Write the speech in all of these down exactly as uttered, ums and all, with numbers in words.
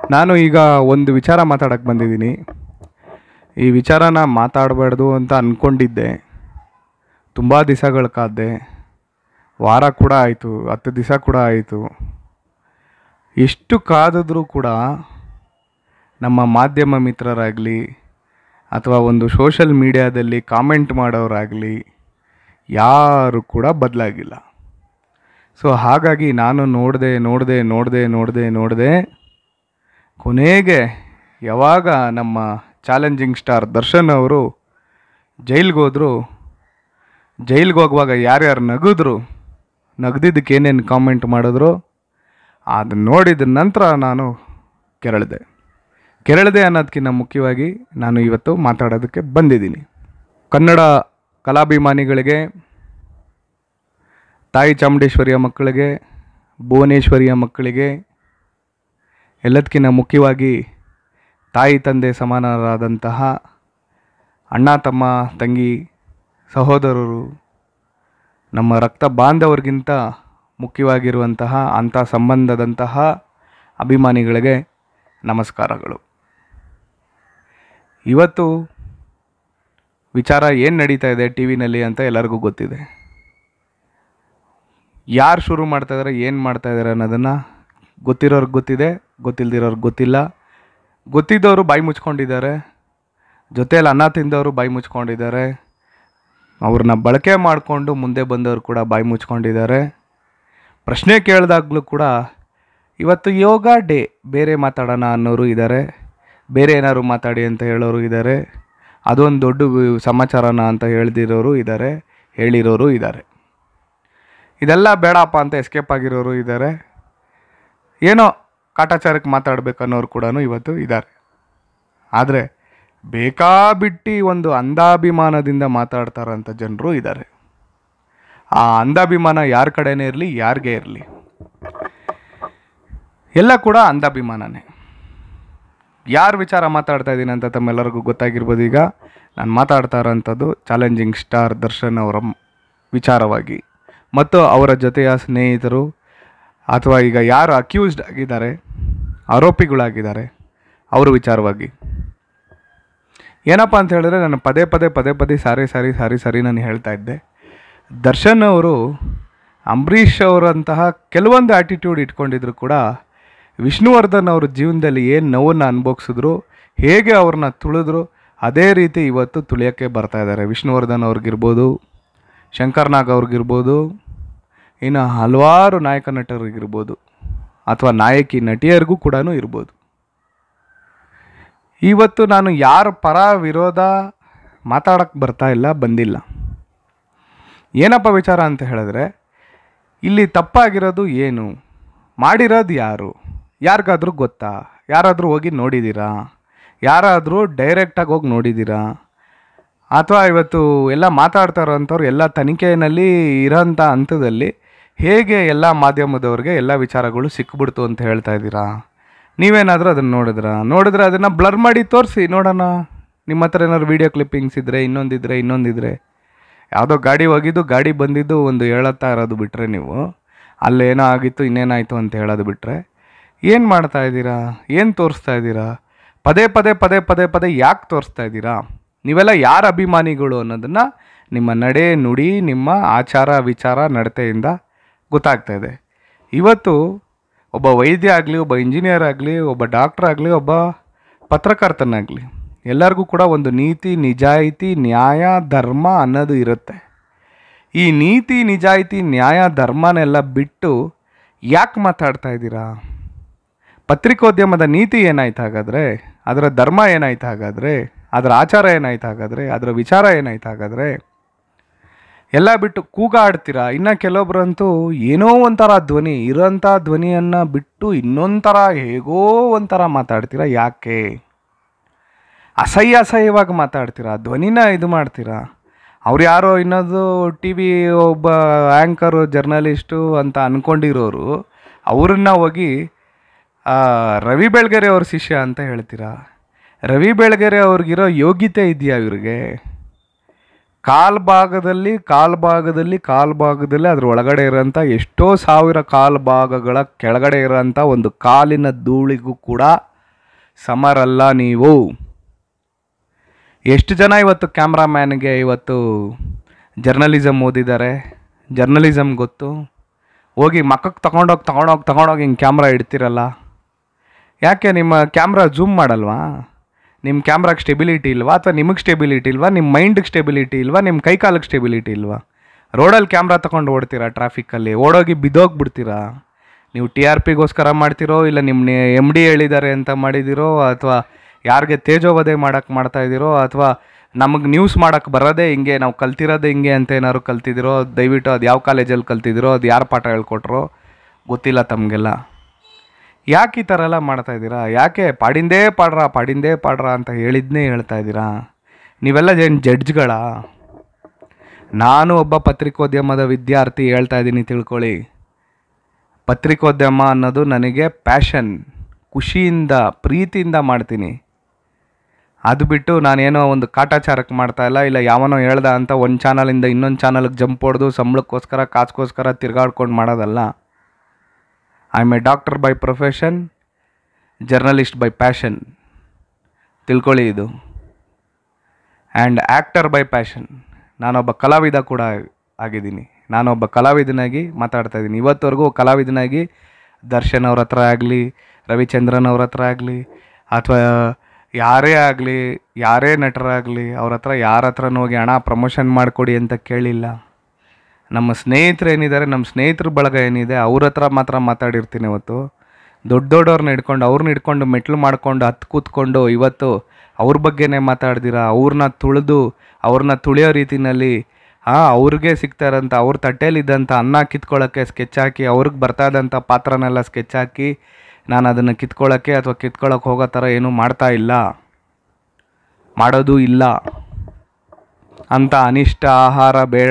ನಾನು ಈಗ ಒಂದು ವಿಚಾರ ಮಾತಾಡೋಕ್ಕೆ ಬಂದಿದ್ದೀನಿ. ಈ ವಿಚಾರನ ಮಾತಾಡಬಾರ್ದು ಅಂತ ಅಂದ್ಕೊಂಡಿದ್ದೆ. ತುಂಬ ದಿವಸಗಳ ಕಾದೆ, ವಾರ ಕೂಡ ಆಯಿತು, ಹತ್ತು ದಿವಸ ಕೂಡ ಆಯಿತು. ಎಷ್ಟು ಕಾದಿದ್ರೂ ಕೂಡ ನಮ್ಮ ಮಾಧ್ಯಮ ಮಿತ್ರರಾಗಲಿ ಅಥವಾ ಒಂದು ಸೋಷಲ್ ಮೀಡಿಯಾದಲ್ಲಿ ಕಾಮೆಂಟ್ ಮಾಡೋರಾಗಲಿ ಯಾರು ಕೂಡ ಬದಲಾಗಿಲ್ಲ. ಸೊ ಹಾಗಾಗಿ ನಾನು ನೋಡಿದೆ ನೋಡಿದೆ ನೋಡಿದೆ ನೋಡಿದೆ ನೋಡಿದೆ ಕೊನೆಗೆ ಯಾವಾಗ ನಮ್ಮ ಚಾಲೆಂಜಿಂಗ್ ಸ್ಟಾರ್ ದರ್ಶನ್ ಅವರು ಜೈಲಿಗೆ ಹೋದರು, ಜೈಲಿಗೆ ಹೋಗುವಾಗ ಯಾರ್ಯಾರು ನಗಿದ್ರು, ನಗ್ದಿದ್ದಕ್ಕೆ ಏನೇನು ಕಾಮೆಂಟ್ ಮಾಡಿದ್ರು ಅದನ್ನು ನೋಡಿದ ನಂತರ ನಾನು ಕೆರಳಿದೆ. ಕೆರಳಿದೆ ಅನ್ನೋದಕ್ಕಿಂತ ಮುಖ್ಯವಾಗಿ ನಾನು ಇವತ್ತು ಮಾತಾಡೋದಕ್ಕೆ ಬಂದಿದ್ದೀನಿ. ಕನ್ನಡ ಕಲಾಭಿಮಾನಿಗಳಿಗೆ, ತಾಯಿ ಚಾಮುಂಡೇಶ್ವರಿಯ ಮಕ್ಕಳಿಗೆ, ಭುವನೇಶ್ವರಿಯ ಮಕ್ಕಳಿಗೆ, ಎಲ್ಲದಕ್ಕಿಂತ ಮುಖ್ಯವಾಗಿ ತಾಯಿ ತಂದೆ ಸಮಾನರಾದಂತಹ ಅಣ್ಣ ತಮ್ಮ ತಂಗಿ ಸಹೋದರರು, ನಮ್ಮ ರಕ್ತ ಬಾಂಧವರಿಗಿಂತ ಮುಖ್ಯವಾಗಿರುವಂತಹ ಅಂಥ ಸಂಬಂಧದಂತಹ ಅಭಿಮಾನಿಗಳಿಗೆ ನಮಸ್ಕಾರಗಳು. ಇವತ್ತು ವಿಚಾರ ಏನು ನಡೀತಾ ಇದೆ ಟಿ ವಿನಲ್ಲಿ ಅಂತ ಎಲ್ಲರಿಗೂ ಗೊತ್ತಿದೆ. ಯಾರು ಶುರು ಮಾಡ್ತಾಯಿದ್ದಾರೆ, ಏನು ಮಾಡ್ತಾಯಿದ್ದಾರೆ ಅನ್ನೋದನ್ನು ಗೊತ್ತಿರೋರ್ಗೆ ಗೊತ್ತಿದೆ, ಗೊತ್ತಿಲ್ಲದಿರೋರ್ಗೆ ಗೊತ್ತಿಲ್ಲ. ಗೊತ್ತಿದ್ದವರು ಬಾಯಿ ಮುಚ್ಕೊಂಡಿದ್ದಾರೆ, ಜೊತೆಯಲ್ಲಿ ಅನ್ನ ತಿಂದವರು ಬಾಯಿ ಮುಚ್ಕೊಂಡಿದ್ದಾರೆ, ಅವ್ರನ್ನ ಬಳಕೆ ಮಾಡಿಕೊಂಡು ಮುಂದೆ ಬಂದವರು ಕೂಡ ಬಾಯಿ ಮುಚ್ಕೊಂಡಿದ್ದಾರೆ. ಪ್ರಶ್ನೆ ಕೇಳಿದಾಗಲೂ ಕೂಡ ಇವತ್ತು ಯೋಗ ಡೇ, ಬೇರೆ ಮಾತಾಡೋಣ ಅನ್ನೋರು ಇದ್ದಾರೆ, ಬೇರೆ ಏನಾದ್ರು ಮಾತಾಡಿ ಅಂತ ಹೇಳೋರು ಇದ್ದಾರೆ, ಅದೊಂದು ದೊಡ್ಡ ಸಮಾಚಾರನ ಅಂತ ಹೇಳ್ದಿರೋರು ಇದ್ದಾರೆ, ಹೇಳಿರೋರು ಇದ್ದಾರೆ. ಇದೆಲ್ಲ ಬೇಡಪ್ಪ ಅಂತ ಎಸ್ಕೇಪ್ ಆಗಿರೋರು ಇದ್ದಾರೆ, ಏನೋ ಕಾಟಾಚಾರಕ್ಕೆ ಮಾತಾಡಬೇಕು ಅನ್ನೋರು ಕೂಡ ಇವತ್ತು ಇದ್ದಾರೆ. ಆದರೆ ಬೇಕಾಬಿಟ್ಟು ಒಂದು ಅಂಧಾಭಿಮಾನದಿಂದ ಮಾತಾಡ್ತಾರಂಥ ಜನರು ಇದ್ದಾರೆ. ಆ ಅಂಧಾಭಿಮಾನ ಯಾರ ಕಡೆನೇ ಇರಲಿ, ಯಾರಿಗೇ ಇರಲಿ, ಎಲ್ಲ ಕೂಡ ಅಂಧಾಭಿಮಾನನೇ. ಯಾರು ವಿಚಾರ ಮಾತಾಡ್ತಾ ಇದ್ದೀನಿ ಅಂತ ತಮ್ಮೆಲ್ಲರಿಗೂ ಗೊತ್ತಾಗಿರ್ಬೋದು. ಈಗ ನಾನು ಮಾತಾಡ್ತಾ ಇರೋಂಥದ್ದು ಚಾಲೆಂಜಿಂಗ್ ಸ್ಟಾರ್ ದರ್ಶನ್ ಅವರ ವಿಚಾರವಾಗಿ ಮತ್ತು ಅವರ ಜೊತೆಯ ಸ್ನೇಹಿತರು ಅಥವಾ ಈಗ ಯಾರು ಅಕ್ಯೂಸ್ಡ್ ಆಗಿದ್ದಾರೆ, ಆರೋಪಿಗಳಾಗಿದ್ದಾರೆ, ಅವರ ವಿಚಾರವಾಗಿ. ಏನಪ್ಪ ಅಂತ ಹೇಳಿದ್ರೆ, ನಾನು ಪದೇ ಪದೇ ಪದೇ ಪದೇ ಸಾರಿ ಸಾರಿ ಸಾರಿ ಸಾರಿ ನಾನು ಹೇಳ್ತಾ ಇದ್ದೆ, ದರ್ಶನ್ ಅವರು ಅಂಬರೀಷ್ ಅವರಂತಹ ಕೆಲವೊಂದು ಆ್ಯಟಿಟ್ಯೂಡ್ ಇಟ್ಕೊಂಡಿದ್ರು ಕೂಡ ವಿಷ್ಣುವರ್ಧನ್ ಅವ್ರ ಜೀವನದಲ್ಲಿ ಏನು ನೋವನ್ನು ಅನುಭವಿಸಿದ್ರು, ಹೇಗೆ ಅವ್ರನ್ನ ತುಳಿದ್ರು, ಅದೇ ರೀತಿ ಇವತ್ತು ತುಳಿಯೋಕ್ಕೆ ಬರ್ತಾ ಇದ್ದಾರೆ. ವಿಷ್ಣುವರ್ಧನ್ ಅವ್ರಿಗಿರ್ಬೋದು, ಶಂಕರ್ ನಾಗ್ ಅವ್ರಿಗಿರ್ಬೋದು, ಇನ್ನು ಹಲವಾರು ನಾಯಕ ನಟರಿಗಿರ್ಬೋದು ಅಥವಾ ನಾಯಕಿ ನಟಿಯರಿಗೂ ಕೂಡ ಇರ್ಬೋದು. ಇವತ್ತು ನಾನು ಯಾರ ಪರ ವಿರೋಧ ಮಾತಾಡೋಕ್ಕೆ ಬರ್ತಾ ಇಲ್ಲ, ಬಂದಿಲ್ಲ. ಏನಪ್ಪ ವಿಚಾರ ಅಂತ ಹೇಳಿದ್ರೆ, ಇಲ್ಲಿ ತಪ್ಪಾಗಿರೋದು ಏನು, ಮಾಡಿರೋದು ಯಾರು, ಯಾರಿಗಾದ್ರೂ ಗೊತ್ತಾ, ಯಾರಾದರೂ ಹೋಗಿ ನೋಡಿದ್ದೀರಾ, ಯಾರಾದರೂ ಡೈರೆಕ್ಟಾಗಿ ಹೋಗಿ ನೋಡಿದ್ದೀರಾ, ಅಥವಾ ಇವತ್ತು ಎಲ್ಲ ಮಾತಾಡ್ತಾ ಇರೋಂಥವ್ರು ಎಲ್ಲ ತನಿಖೆಯಲ್ಲಿ ಇರೋಂಥ ಹಂತದಲ್ಲಿ ಹೇಗೆ ಎಲ್ಲ ಮಾಧ್ಯಮದವ್ರಿಗೆ ಎಲ್ಲ ವಿಚಾರಗಳು ಸಿಕ್ಬಿಡ್ತು ಅಂತ ಹೇಳ್ತಾ ಇದ್ದೀರಾ? ನೀವೇನಾದರೂ ಅದನ್ನು ನೋಡಿದ್ರಾ? ನೋಡಿದ್ರೆ ಅದನ್ನು ಬ್ಲರ್ ಮಾಡಿ ತೋರಿಸಿ ನೋಡೋಣ. ನಿಮ್ಮ ಹತ್ರ ಏನಾದ್ರು ವೀಡಿಯೋ ಕ್ಲಿಪ್ಪಿಂಗ್ಸ್ ಇದ್ದರೆ, ಇನ್ನೊಂದಿದ್ರೆ ಇನ್ನೊಂದಿದ್ರೆ ಯಾವುದೋ ಗಾಡಿ ಹೋಗಿದ್ದು ಗಾಡಿ ಬಂದಿದ್ದು ಒಂದು ಹೇಳುತ್ತಾ ಇರೋದು ಬಿಟ್ಟರೆ, ನೀವು ಅಲ್ಲೇನೋ ಆಗಿತ್ತು ಇನ್ನೇನಾಯಿತು ಅಂತ ಹೇಳೋದು ಬಿಟ್ಟರೆ ಏನು ಮಾಡ್ತಾ ಇದ್ದೀರಾ? ಏನು ತೋರಿಸ್ತಾ ಇದ್ದೀರಾ? ಪದೇ ಪದೇ ಪದೇ ಪದೇ ಪದೇ ಯಾಕೆ ತೋರಿಸ್ತಾ ಇದ್ದೀರಾ? ನೀವೆಲ್ಲ ಯಾರ ಅಭಿಮಾನಿಗಳು ಅನ್ನೋದನ್ನು ನಿಮ್ಮ ನಡೆ ನುಡಿ, ನಿಮ್ಮ ಆಚಾರ ವಿಚಾರ ನಡತೆಯಿಂದ ಗೊತ್ತಾಗ್ತಾ ಇದೆ. ಇವತ್ತು ಒಬ್ಬ ವೈದ್ಯ ಆಗಲಿ, ಒಬ್ಬ ಇಂಜಿನಿಯರ್ ಆಗಲಿ, ಒಬ್ಬ ಡಾಕ್ಟ್ರ್ ಆಗಲಿ, ಒಬ್ಬ ಪತ್ರಕರ್ತನಾಗಲಿ, ಎಲ್ಲರಿಗೂ ಕೂಡ ಒಂದು ನೀತಿ ನಿಜಾಯಿತಿ ನ್ಯಾಯ ಧರ್ಮ ಅನ್ನೋದು ಇರುತ್ತೆ. ಈ ನೀತಿ ನಿಜಾಯಿತಿ ನ್ಯಾಯ ಧರ್ಮನೆಲ್ಲ ಬಿಟ್ಟು ಯಾಕೆ ಮಾತಾಡ್ತಾ ಇದ್ದೀರಾ? ಪತ್ರಿಕೋದ್ಯಮದ ನೀತಿ ಏನಾಯ್ತು ಹಾಗಾದರೆ? ಅದರ ಧರ್ಮ ಏನಾಯ್ತು ಹಾಗಾದರೆ? ಅದರ ಆಚಾರ ಏನಾಯ್ತು ಹಾಗಾದರೆ? ಅದರ ವಿಚಾರ ಏನಾಯ್ತು ಹಾಗಾದರೆ? ಎಲ್ಲ ಬಿಟ್ಟು ಕೂಗಾಡ್ತೀರಾ. ಇನ್ನು ಕೆಲವೊಬ್ಬರಂತೂ ಏನೋ ಒಂಥರ ಧ್ವನಿ, ಇರೋಂಥ ಧ್ವನಿಯನ್ನು ಬಿಟ್ಟು ಇನ್ನೊಂಥರ ಹೇಗೋ ಒಂಥರ ಮಾತಾಡ್ತೀರಾ. ಯಾಕೆ? ಅಸಹ್ಯ ಅಸಹ್ಯವಾಗಿ ಮಾತಾಡ್ತೀರಾ, ಧ್ವನಿನ ಇದು ಮಾಡ್ತೀರಾ. ಅವ್ರು ಯಾರೋ ಇನ್ನೊಂದು ಟಿ ವಿ ಒಬ್ಬ ಆ್ಯಂಕರು ಜರ್ನಲಿಸ್ಟು ಅಂತ ಅಂದ್ಕೊಂಡಿರೋರು ಅವ್ರನ್ನ ಹೋಗಿ ರವಿ ಬೆಳಗೆರೆ ಅವ್ರ ಶಿಷ್ಯ ಅಂತ ಹೇಳ್ತೀರಾ. ರವಿ ಬೆಳಗೆರೆ ಅವ್ರಿಗಿರೋ ಯೋಗ್ಯತೆ ಇದೆಯಾ ಇವ್ರಿಗೆ? ಕಾಲು ಭಾಗದಲ್ಲಿ ಕಾಲು ಭಾಗದಲ್ಲಿ ಕಾಲು ಭಾಗದಲ್ಲಿ ಅದ್ರ ಒಳಗಡೆ ಇರೋಂಥ ಎಷ್ಟೋ ಸಾವಿರ ಕಾಲು ಭಾಗಗಳ ಕೆಳಗಡೆ ಇರೋಂಥ ಒಂದು ಕಾಲಿನ ಧೂಳಿಗೂ ಕೂಡ ಸಮರಲ್ಲ ನೀವು. ಎಷ್ಟು ಜನ ಇವತ್ತು ಕ್ಯಾಮ್ರಾಮ್ಯಾನ್ಗೆ ಇವತ್ತು ಜರ್ನಲಿಸಮ್ ಓದಿದ್ದಾರೆ, ಜರ್ನಲಿಸಮ್ ಗೊತ್ತು, ಹೋಗಿ ಮಕ್ಕಕ್ಕೆ ತಗೊಂಡೋಗಿ ತಗೊಂಡೋಗಿ ತಗೊಂಡೋಗಿ ಹಿಂಗೆ ಕ್ಯಾಮ್ರಾ ಇಡ್ತಿರಲ್ಲ. ಯಾಕೆ ನಿಮ್ಮ ಕ್ಯಾಮ್ರಾ ಝೂಮ್ ಮಾಡಲ್ವಾ? ನಿಮ್ಮ ಕ್ಯಾಮ್ರಾಗೆ ಸ್ಟೆಬಿಲಿಟಿ ಇಲ್ವಾ? ಅಥವಾ ನಿಮಗೆ ಸ್ಟೆಬಿಲಿಟಿ ಇಲ್ವಾ? ನಿಮ್ಮ ಮೈಂಡಿಗೆ ಸ್ಟೆಬಿಲಿಟಿ ಇಲ್ವಾ? ನಿಮ್ಮ ಕೈ ಕಾಲಿಗೆ ಸ್ಟೆಬಿಲಿಟಿ ಇಲ್ವಾ? ರೋಡಲ್ಲಿ ಕ್ಯಾಮ್ರಾ ತೊಗೊಂಡು ಓಡ್ತೀರಾ, ಟ್ರಾಫಿಕ್ಕಲ್ಲಿ ಓಡೋಗಿ ಬಿದ್ದೋಗ್ಬಿಡ್ತೀರಾ. ನೀವು ಟಿ ಆರ್ ಪಿಗೋಸ್ಕರ ಮಾಡ್ತಿರೋ, ಇಲ್ಲ ನಿಮ್ಮ ಎಮ್ ಡಿ ಹೇಳಿದ್ದಾರೆ ಅಂತ ಮಾಡಿದಿರೋ, ಅಥವಾ ಯಾರಿಗೆ ತೇಜೋವಧೆ ಮಾಡೋಕ್ಕೆ ಮಾಡ್ತಾಯಿದ್ದೀರೋ, ಅಥವಾ ನಮಗೆ ನ್ಯೂಸ್ ಮಾಡೋಕ್ಕೆ ಬರೋದೇ ಹಿಂಗೆ, ನಾವು ಕಲ್ತಿರೋದೇ ಹಿಂಗೆ ಅಂತ ಏನಾದ್ರು ಕಲ್ತಿದ್ದೀರೋ, ದಯವಿಟ್ಟು ಅದು ಯಾವ ಕಾಲೇಜಲ್ಲಿ ಕಲ್ತಿದ್ದೀರೋ, ಅದು ಯಾರು ಪಾಠ ಹೇಳ್ಕೊಟ್ರೋ ಗೊತ್ತಿಲ್ಲ ತಮಗೆಲ್ಲ. ಯಾಕೆ ಈ ಥರ ಎಲ್ಲ ಮಾಡ್ತಾಯಿದ್ದೀರಾ? ಯಾಕೆ ಪಾಡಿಂದೇ ಪಾಡ್ರ ಪಾಡಿಂದೇ ಪಾಡ್ರ ಅಂತ ಹೇಳಿದ್ನೇ ಹೇಳ್ತಾ ಇದ್ದೀರಾ? ನೀವೆಲ್ಲ ಏನು ಜಡ್ಜ್ಗಳ? ನಾನು ಒಬ್ಬ ಪತ್ರಿಕೋದ್ಯಮದ ವಿದ್ಯಾರ್ಥಿ, ಹೇಳ್ತಾ ಇದ್ದೀನಿ ತಿಳ್ಕೊಳ್ಳಿ. ಪತ್ರಿಕೋದ್ಯಮ ಅನ್ನೋದು ನನಗೆ ಪ್ಯಾಷನ್, ಖುಷಿಯಿಂದ ಪ್ರೀತಿಯಿಂದ ಮಾಡ್ತೀನಿ. ಅದು ಬಿಟ್ಟು ನಾನೇನೋ ಒಂದು ಕಾಟಾಚಾರಕ್ಕೆ ಮಾಡ್ತಾಯಿಲ್ಲ, ಇಲ್ಲ ಯಾವನೋ ಹೇಳ್ದ ಅಂತ ಒಂದು ಚಾನಲಿಂದ ಇನ್ನೊಂದು ಚಾನಲ್ಗೆ ಜಂಪ್ ಹೊಡೆದು ಸಂಬಳಕ್ಕೋಸ್ಕರ ಕಾಸ್ಗೋಸ್ಕರ ತಿರ್ಗಾಡ್ಕೊಂಡು ಮಾಡೋದಲ್ಲ. I am a doctor by profession, journalist by passion, ತಿಳ್ಕೊಳ್ಳಿ ಇದು. And actor by passion. ನಾನೊಬ್ಬ ಕಲಾವಿದ ಕೂಡ ಆಗಿದ್ದೀನಿ. ನಾನೊಬ್ಬ ಕಲಾವಿದನಾಗಿ ಮಾತಾಡ್ತಾ ಇದ್ದೀನಿ. ಇವತ್ತವರೆಗೂ ಕಲಾವಿದನಾಗಿ ದರ್ಶನ್ ಅವ್ರ ಹತ್ರ ಆಗಲಿ, ರವಿಚಂದ್ರನ್ ಅವ್ರ ಹತ್ರ ಆಗಲಿ, ಅಥವಾ ಯಾರೇ ಆಗಲಿ, ಯಾರೇ ನಟರಾಗಲಿ, ಅವ್ರ ಹತ್ರ ಯಾರ ಹತ್ರನೂ ಹೋಗಿ ಹಣ ಪ್ರಮೋಷನ್ ಮಾಡಿಕೊಡಿ ಅಂತ ಕೇಳಿಲ್ಲ. ನಮ್ಮ ಸ್ನೇಹಿತರು ಏನಿದ್ದಾರೆ, ನಮ್ಮ ಸ್ನೇಹಿತರ ಬಳಗ ಏನಿದೆ, ಅವ್ರ ಹತ್ರ ಮಾತ್ರ ಮಾತಾಡಿರ್ತೀನಿ. ಇವತ್ತು ದೊಡ್ಡ ದೊಡ್ಡವ್ರನ್ನ ಹಿಡ್ಕೊಂಡು, ಅವ್ರನ್ನ ಹಿಡ್ಕೊಂಡು ಮೆಟ್ಲು ಮಾಡ್ಕೊಂಡು ಹತ್ತು ಕೂತ್ಕೊಂಡು ಇವತ್ತು ಅವ್ರ ಬಗ್ಗೆನೇ ಮಾತಾಡ್ದಿರ, ಅವ್ರನ್ನ ತುಳಿದು ಅವ್ರನ್ನ ತುಳಿಯೋ ರೀತಿಯಲ್ಲಿ ಹಾಂ ಅವ್ರಿಗೆ ಸಿಗ್ತಾ ಇರೋಂಥ, ಅವ್ರ ತಟ್ಟೆಯಲ್ಲಿದ್ದಂಥ ಅನ್ನ ಕಿತ್ಕೊಳ್ಳೋಕ್ಕೆ ಸ್ಕೆಚ್ ಹಾಕಿ, ಅವ್ರಿಗೆ ಬರ್ತಾ ಇದ್ದಂಥ ಪಾತ್ರನೆಲ್ಲ ಸ್ಕೆಚ್ ಹಾಕಿ ನಾನು ಅದನ್ನು ಕಿತ್ಕೊಳ್ಳೋಕ್ಕೆ ಅಥವಾ ಕಿತ್ಕೊಳ್ಳೋಕೆ ಹೋಗೋ ಥರ ಏನೂ ಮಾಡ್ತಾ ಇಲ್ಲ, ಮಾಡೋದು ಇಲ್ಲ. ಅಂಥ ಅನಿಷ್ಟ ಆಹಾರ ಬೇಡ,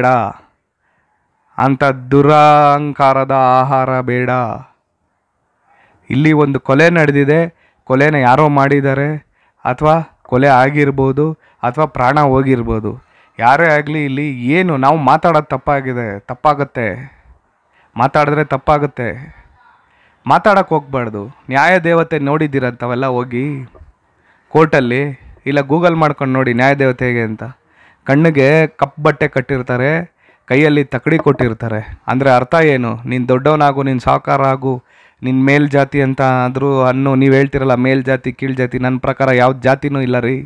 ಅಂಥ ದುರಹಂಕಾರದ ಆಹಾರ ಬೇಡ. ಇಲ್ಲಿ ಒಂದು ಕೊಲೆ ನಡೆದಿದೆ, ಕೊಲೆನ ಯಾರೋ ಮಾಡಿದ್ದಾರೆ, ಅಥವಾ ಕೊಲೆ ಆಗಿರ್ಬೋದು, ಅಥವಾ ಪ್ರಾಣ ಹೋಗಿರ್ಬೋದು. ಯಾರೇ ಆಗಲಿ, ಇಲ್ಲಿ ಏನು ನಾವು ಮಾತಾಡೋದು ತಪ್ಪಾಗಿದೆ, ತಪ್ಪಾಗುತ್ತೆ, ಮಾತಾಡಿದ್ರೆ ತಪ್ಪಾಗುತ್ತೆ. ಮಾತಾಡೋಕ್ಕೆ ಹೋಗ್ಬಾರ್ದು. ನ್ಯಾಯ ದೇವತೆ ನೋಡಿದ್ದೀರಂಥವೆಲ್ಲ ಹೋಗಿ ಕೋರ್ಟಲ್ಲಿ, ಇಲ್ಲ ಗೂಗಲ್ ಮಾಡ್ಕೊಂಡು ನೋಡಿ ನ್ಯಾಯ ದೇವತೆ ಹೇಗೆ ಅಂತ. ಕಣ್ಣಿಗೆ ಕಪ್ಪು ಬಟ್ಟೆ ಕಟ್ಟಿರ್ತಾರೆ, ಕೈಯಲ್ಲಿ ತಕ್ಕಡಿ ಕೊಟ್ಟಿರ್ತಾರೆ. ಅಂದರೆ ಅರ್ಥ ಏನು? ನೀನು ದೊಡ್ಡವನಾಗು, ನೀನು ಸಾಹುಕಾರ ಆಗು, ನಿನ್ನ ಮೇಲ್ಜಾತಿ ಅಂತ ಆದರೂ ಅನ್ನು ನೀವು ಹೇಳ್ತಿರಲ್ಲ, ಮೇಲ್ಜಾತಿ ಕೀಳ್ಜಾತಿ. ನನ್ನ ಪ್ರಕಾರ ಯಾವ ಜಾತಿನೂ ಇಲ್ಲ ರೀ,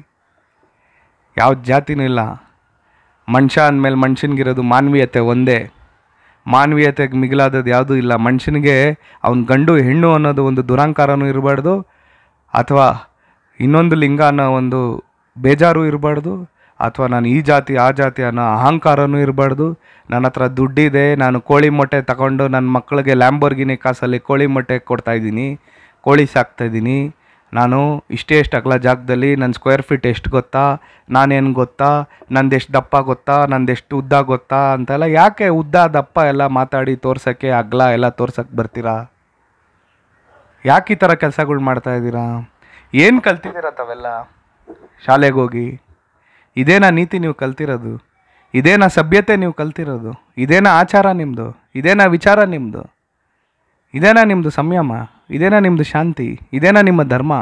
ಯಾವ ಜಾತಿನೂ ಇಲ್ಲ. ಮನುಷ್ಯ ಅಂದಮೇಲೆ ಮನುಷ್ಯನಿಗಿರೋದು ಮಾನವೀಯತೆ ಒಂದೇ. ಮಾನವೀಯತೆಗೆ ಮಿಗಿಲಾದದ್ದು ಯಾವುದೂ ಇಲ್ಲ. ಮನುಷ್ಯನಿಗೆ ಅವನ ಗಂಡು ಹೆಣ್ಣು ಅನ್ನೋದು ಒಂದು ದುರಹಂಕಾರನೂ ಇರಬಾರ್ದು, ಅಥವಾ ಇನ್ನೊಂದು ಲಿಂಗ ಅನ್ನೋ ಒಂದು ಬೇಜಾರು ಇರಬಾರ್ದು, ಅಥವಾ ನಾನು ಈ ಜಾತಿ ಆ ಜಾತಿ ಅನ್ನೋ ಅಹಂಕಾರನೂ ಇರಬಾರ್ದು. ನನ್ನ ಹತ್ರ ದುಡ್ಡಿದೆ, ನಾನು ಕೋಳಿ ಮೊಟ್ಟೆ ತಗೊಂಡು ನನ್ನ ಮಕ್ಕಳಿಗೆ ಲ್ಯಾಂಬೋರ್ಗಿನಿ ಕಾಸಲ್ಲಿ ಕೋಳಿ ಮೊಟ್ಟೆ ಕೊಡ್ತಾಯಿದ್ದೀನಿ, ಕೋಳಿ ಸಾಕ್ತಾಯಿದ್ದೀನಿ. ನಾನು ಇಷ್ಟೇ ಎಷ್ಟು ಅಗಲ ಜಾಗದಲ್ಲಿ ನನ್ನ ಸ್ಕ್ವೇರ್ ಫೀಟ್ ಎಷ್ಟು ಗೊತ್ತಾ, ನಾನೇನು ಗೊತ್ತಾ, ನಂದು ಎಷ್ಟು ದಪ್ಪ ಗೊತ್ತಾ, ನಂದು ಎಷ್ಟು ಉದ್ದ ಗೊತ್ತಾ ಅಂತೆಲ್ಲ ಯಾಕೆ ಉದ್ದ ದಪ್ಪ ಎಲ್ಲ ಮಾತಾಡಿ ತೋರ್ಸೋಕ್ಕೆ, ಅಗಲ ಎಲ್ಲ ತೋರ್ಸೋಕ್ಕೆ ಬರ್ತೀರಾ? ಯಾಕೆ ಈ ಥರ ಕೆಲಸಗಳು ಮಾಡ್ತಾಯಿದ್ದೀರಾ? ಏನು ಕಲ್ತಿದ್ದೀರ ತಾವೆಲ್ಲ ಶಾಲೆಗೆ ಹೋಗಿ? ಇದೇನಾ ನೀತಿ ನೀವು ಕಲ್ತಿರೋದು? ಇದೇನಾ ಸಭ್ಯತೆ ನೀವು ಕಲ್ತಿರೋದು? ಇದೇನಾ ಆಚಾರ ನಿಮ್ಮದು? ಇದೇನಾ ವಿಚಾರ ನಿಮ್ಮದು? ಇದೇನಾ ನಿಮ್ಮದು ಸಂಯಮ? ಇದೇನಾ ನಿಮ್ಮದು ಶಾಂತಿ? ಇದೇನಾ ನಿಮ್ಮ ಧರ್ಮ?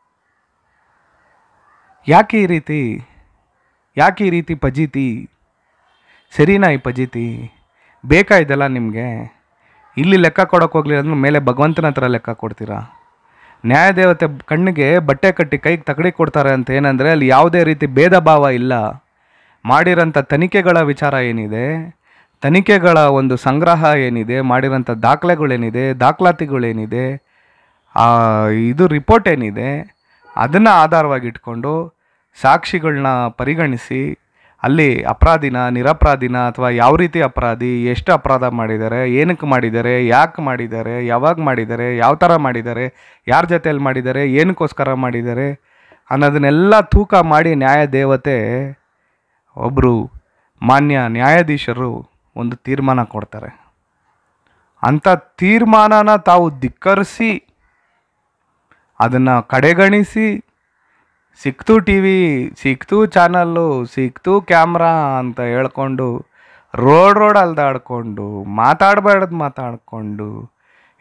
ಯಾಕೆ ಈ ರೀತಿ? ಯಾಕೆ ಈ ರೀತಿ ಪಜೀತಿ? ಸರಿನಾ ಈ ಪಜೀತಿ? ಬೇಕಾ ಇದೆಲ್ಲ ನಿಮಗೆ? ಇಲ್ಲಿ ಲೆಕ್ಕ ಕೊಡೋಕೆ ಹೋಗ್ಲಿ ಅಂದ್ರೆ ಮೇಲೆ ಭಗವಂತನ ಹತ್ರ ಲೆಕ್ಕ ಕೊಡ್ತೀರಾ? ನ್ಯಾಯದೇವತೆ ಕಣ್ಣಿಗೆ ಬಟ್ಟೆ ಕಟ್ಟಿ ಕೈಗೆ ತಗಡಿ ಕೊಡ್ತಾರೆ ಅಂತ ಏನಂದರೆ ಅಲ್ಲಿ ಯಾವುದೇ ರೀತಿ ಭೇದ ಭಾವ ಇಲ್ಲ. ಮಾಡಿರೋಂಥ ತನಿಖೆಗಳ ವಿಚಾರ ಏನಿದೆ, ತನಿಖೆಗಳ ಒಂದು ಸಂಗ್ರಹ ಏನಿದೆ, ಮಾಡಿರೋಂಥ ದಾಖಲೆಗಳೇನಿದೆ, ದಾಖಲಾತಿಗಳೇನಿದೆ, ಇದು ರಿಪೋರ್ಟ್ ಏನಿದೆ, ಅದನ್ನು ಆಧಾರವಾಗಿಟ್ಕೊಂಡು ಸಾಕ್ಷಿಗಳನ್ನ ಪರಿಗಣಿಸಿ ಅಲ್ಲಿ ಅಪರಾಧಿನ ನಿರಪರಾಧಿನ, ಅಥವಾ ಯಾವ ರೀತಿ ಅಪರಾಧಿ, ಎಷ್ಟು ಅಪರಾಧ ಮಾಡಿದ್ದಾರೆ, ಏನಕ್ಕೆ ಮಾಡಿದ್ದಾರೆ, ಯಾಕೆ ಮಾಡಿದ್ದಾರೆ, ಯಾವಾಗ ಮಾಡಿದ್ದಾರೆ, ಯಾವ ಥರ ಮಾಡಿದ್ದಾರೆ, ಯಾರ ಜೊತೆಯಲ್ಲಿ ಮಾಡಿದ್ದಾರೆ, ಏನಕ್ಕೋಸ್ಕರ ಮಾಡಿದ್ದಾರೆ ಅನ್ನೋದನ್ನೆಲ್ಲ ತೂಕ ಮಾಡಿ ನ್ಯಾಯ ದೇವತೆ ಒಬ್ಬರು ಮಾನ್ಯ ನ್ಯಾಯಾಧೀಶರು ಒಂದು ತೀರ್ಮಾನ ಕೊಡ್ತಾರೆ. ಅಂಥ ತೀರ್ಮಾನನ ತಾವು ಧಿಕ್ಕರಿಸಿ, ಅದನ್ನು ಕಡೆಗಣಿಸಿ, ಸಿಕ್ತು ಟಿ ವಿ, ಸಿಕ್ತು ಚಾನಲ್ಲು, ಸಿಕ್ತು ಕ್ಯಾಮ್ರಾ ಅಂತ ಹೇಳ್ಕೊಂಡು ರೋಡ್ ರೋಡ್ ಅಲ್ದಾಡ್ಕೊಂಡು ಮಾತಾಡಬೇಡ್ದು ಮಾತಾಡಿಕೊಂಡು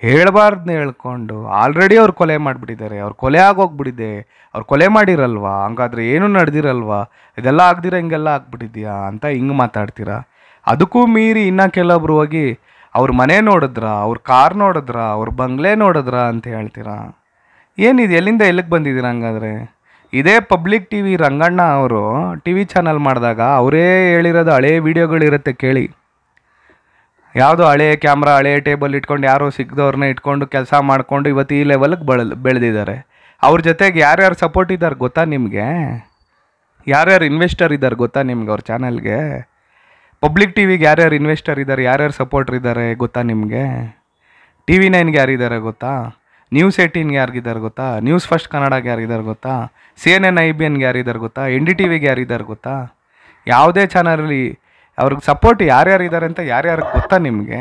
ಹೇಳ್ಬಾರ್ದನ್ನ ಹೇಳ್ಕೊಂಡು ಆಲ್ರೆಡಿ ಅವ್ರು ಕೊಲೆ ಮಾಡಿಬಿಟ್ಟಿದ್ದಾರೆ, ಅವ್ರು ಕೊಲೆ ಆಗೋಗ್ಬಿಟ್ಟಿದೆ, ಅವ್ರು ಕೊಲೆ ಮಾಡಿರಲ್ವಾ, ಹಂಗಾದ್ರೆ ಏನೂ ನಡೆದಿರಲ್ವಾ, ಇದೆಲ್ಲ ಆಗ್ದಿರ ಹಿಂಗೆಲ್ಲ ಆಗ್ಬಿಟ್ಟಿದ್ಯಾ ಅಂತ ಹಿಂಗೆ ಮಾತಾಡ್ತೀರಾ. ಅದಕ್ಕೂ ಮೀರಿ ಇನ್ನು ಕೆಲವೊಬ್ರು ಹೋಗಿ ಅವ್ರ ಮನೆ ನೋಡಿದ್ರ, ಅವ್ರ ಕಾರ್ ನೋಡಿದ್ರ, ಅವ್ರ ಬಂಗ್ಲೆ ನೋಡಿದ್ರ ಅಂತ ಹೇಳ್ತೀರಾ. ಏನಿದೆ, ಎಲ್ಲಿಂದ ಎಲ್ಲಿಗೆ ಬಂದಿದ್ದೀರ ಹಂಗಾದ್ರೆ? ಇದೇ ಪಬ್ಲಿಕ್ ಟಿ ವಿ ರಂಗಣ್ಣ ಅವರು ಟಿ ವಿ ಚಾನಲ್ ಮಾಡಿದಾಗ ಅವರೇ ಹೇಳಿರೋದು ಹಳೇ ವೀಡಿಯೋಗಳಿರುತ್ತೆ ಕೇಳಿ. ಯಾವುದೋ ಹಳೆ ಕ್ಯಾಮ್ರಾ ಹಳೆ ಟೇಬಲ್ ಇಟ್ಕೊಂಡು ಯಾರೋ ಸಿಗ್ದವ್ರನ್ನ ಇಟ್ಕೊಂಡು ಕೆಲಸ ಮಾಡಿಕೊಂಡು ಇವತ್ತು ಈ ಲೆವೆಲ್ಗೆ ಬೆಳ ಬೆಳೆದಿದ್ದಾರೆ. ಅವ್ರ ಜೊತೆಗೆ ಯಾರ್ಯಾರು ಸಪೋರ್ಟ್ ಇದ್ದಾರೆ ಗೊತ್ತಾ ನಿಮಗೆ? ಯಾರ್ಯಾರು ಇನ್ವೆಸ್ಟರ್ ಇದ್ದಾರೆ ಗೊತ್ತಾ ನಿಮ್ಗೆ ಅವ್ರ ಚಾನಲ್ಗೆ? ಪಬ್ಲಿಕ್ ಟಿ ವಿಗೆ ಯಾರ್ಯಾರು ಇನ್ವೆಸ್ಟರ್ ಇದ್ದಾರೆ, ಯಾರ್ಯಾರು ಸಪೋರ್ಟ್ರ್ ಇದ್ದಾರೆ ಗೊತ್ತಾ ನಿಮಗೆ? ಟಿ ವಿ ನೈನ್ಗೆ ಯಾರಿದ್ದಾರೆ ಗೊತ್ತಾ? ನ್ಯೂಸ್ ಏಯ್ಟೀನ್ಗೆ ಯಾರಿಗಿದ್ದಾರೆ ಗೊತ್ತಾ? ನ್ಯೂಸ್ ಫಸ್ಟ್ ಕನ್ನಡಗೆ ಯಾರಿದ್ದಾರೆ ಗೊತ್ತಾ? C N N I B ಎನ್ಗೆ ಯಾರಿದ್ದಾರೆ ಗೊತ್ತಾ? ಎನ್ ಡಿ ಟಿ ವಿಗೆ ಯಾರಿದ್ದಾರೆ ಗೊತ್ತಾ? ಯಾವುದೇ ಚಾನಲಲ್ಲಿ ಅವ್ರಿಗೆ ಸಪೋರ್ಟ್ ಯಾರ್ಯಾರಿದ್ದಾರೆ ಅಂತ ಯಾರ್ಯಾರಿಗೆ ಗೊತ್ತಾ ನಿಮಗೆ?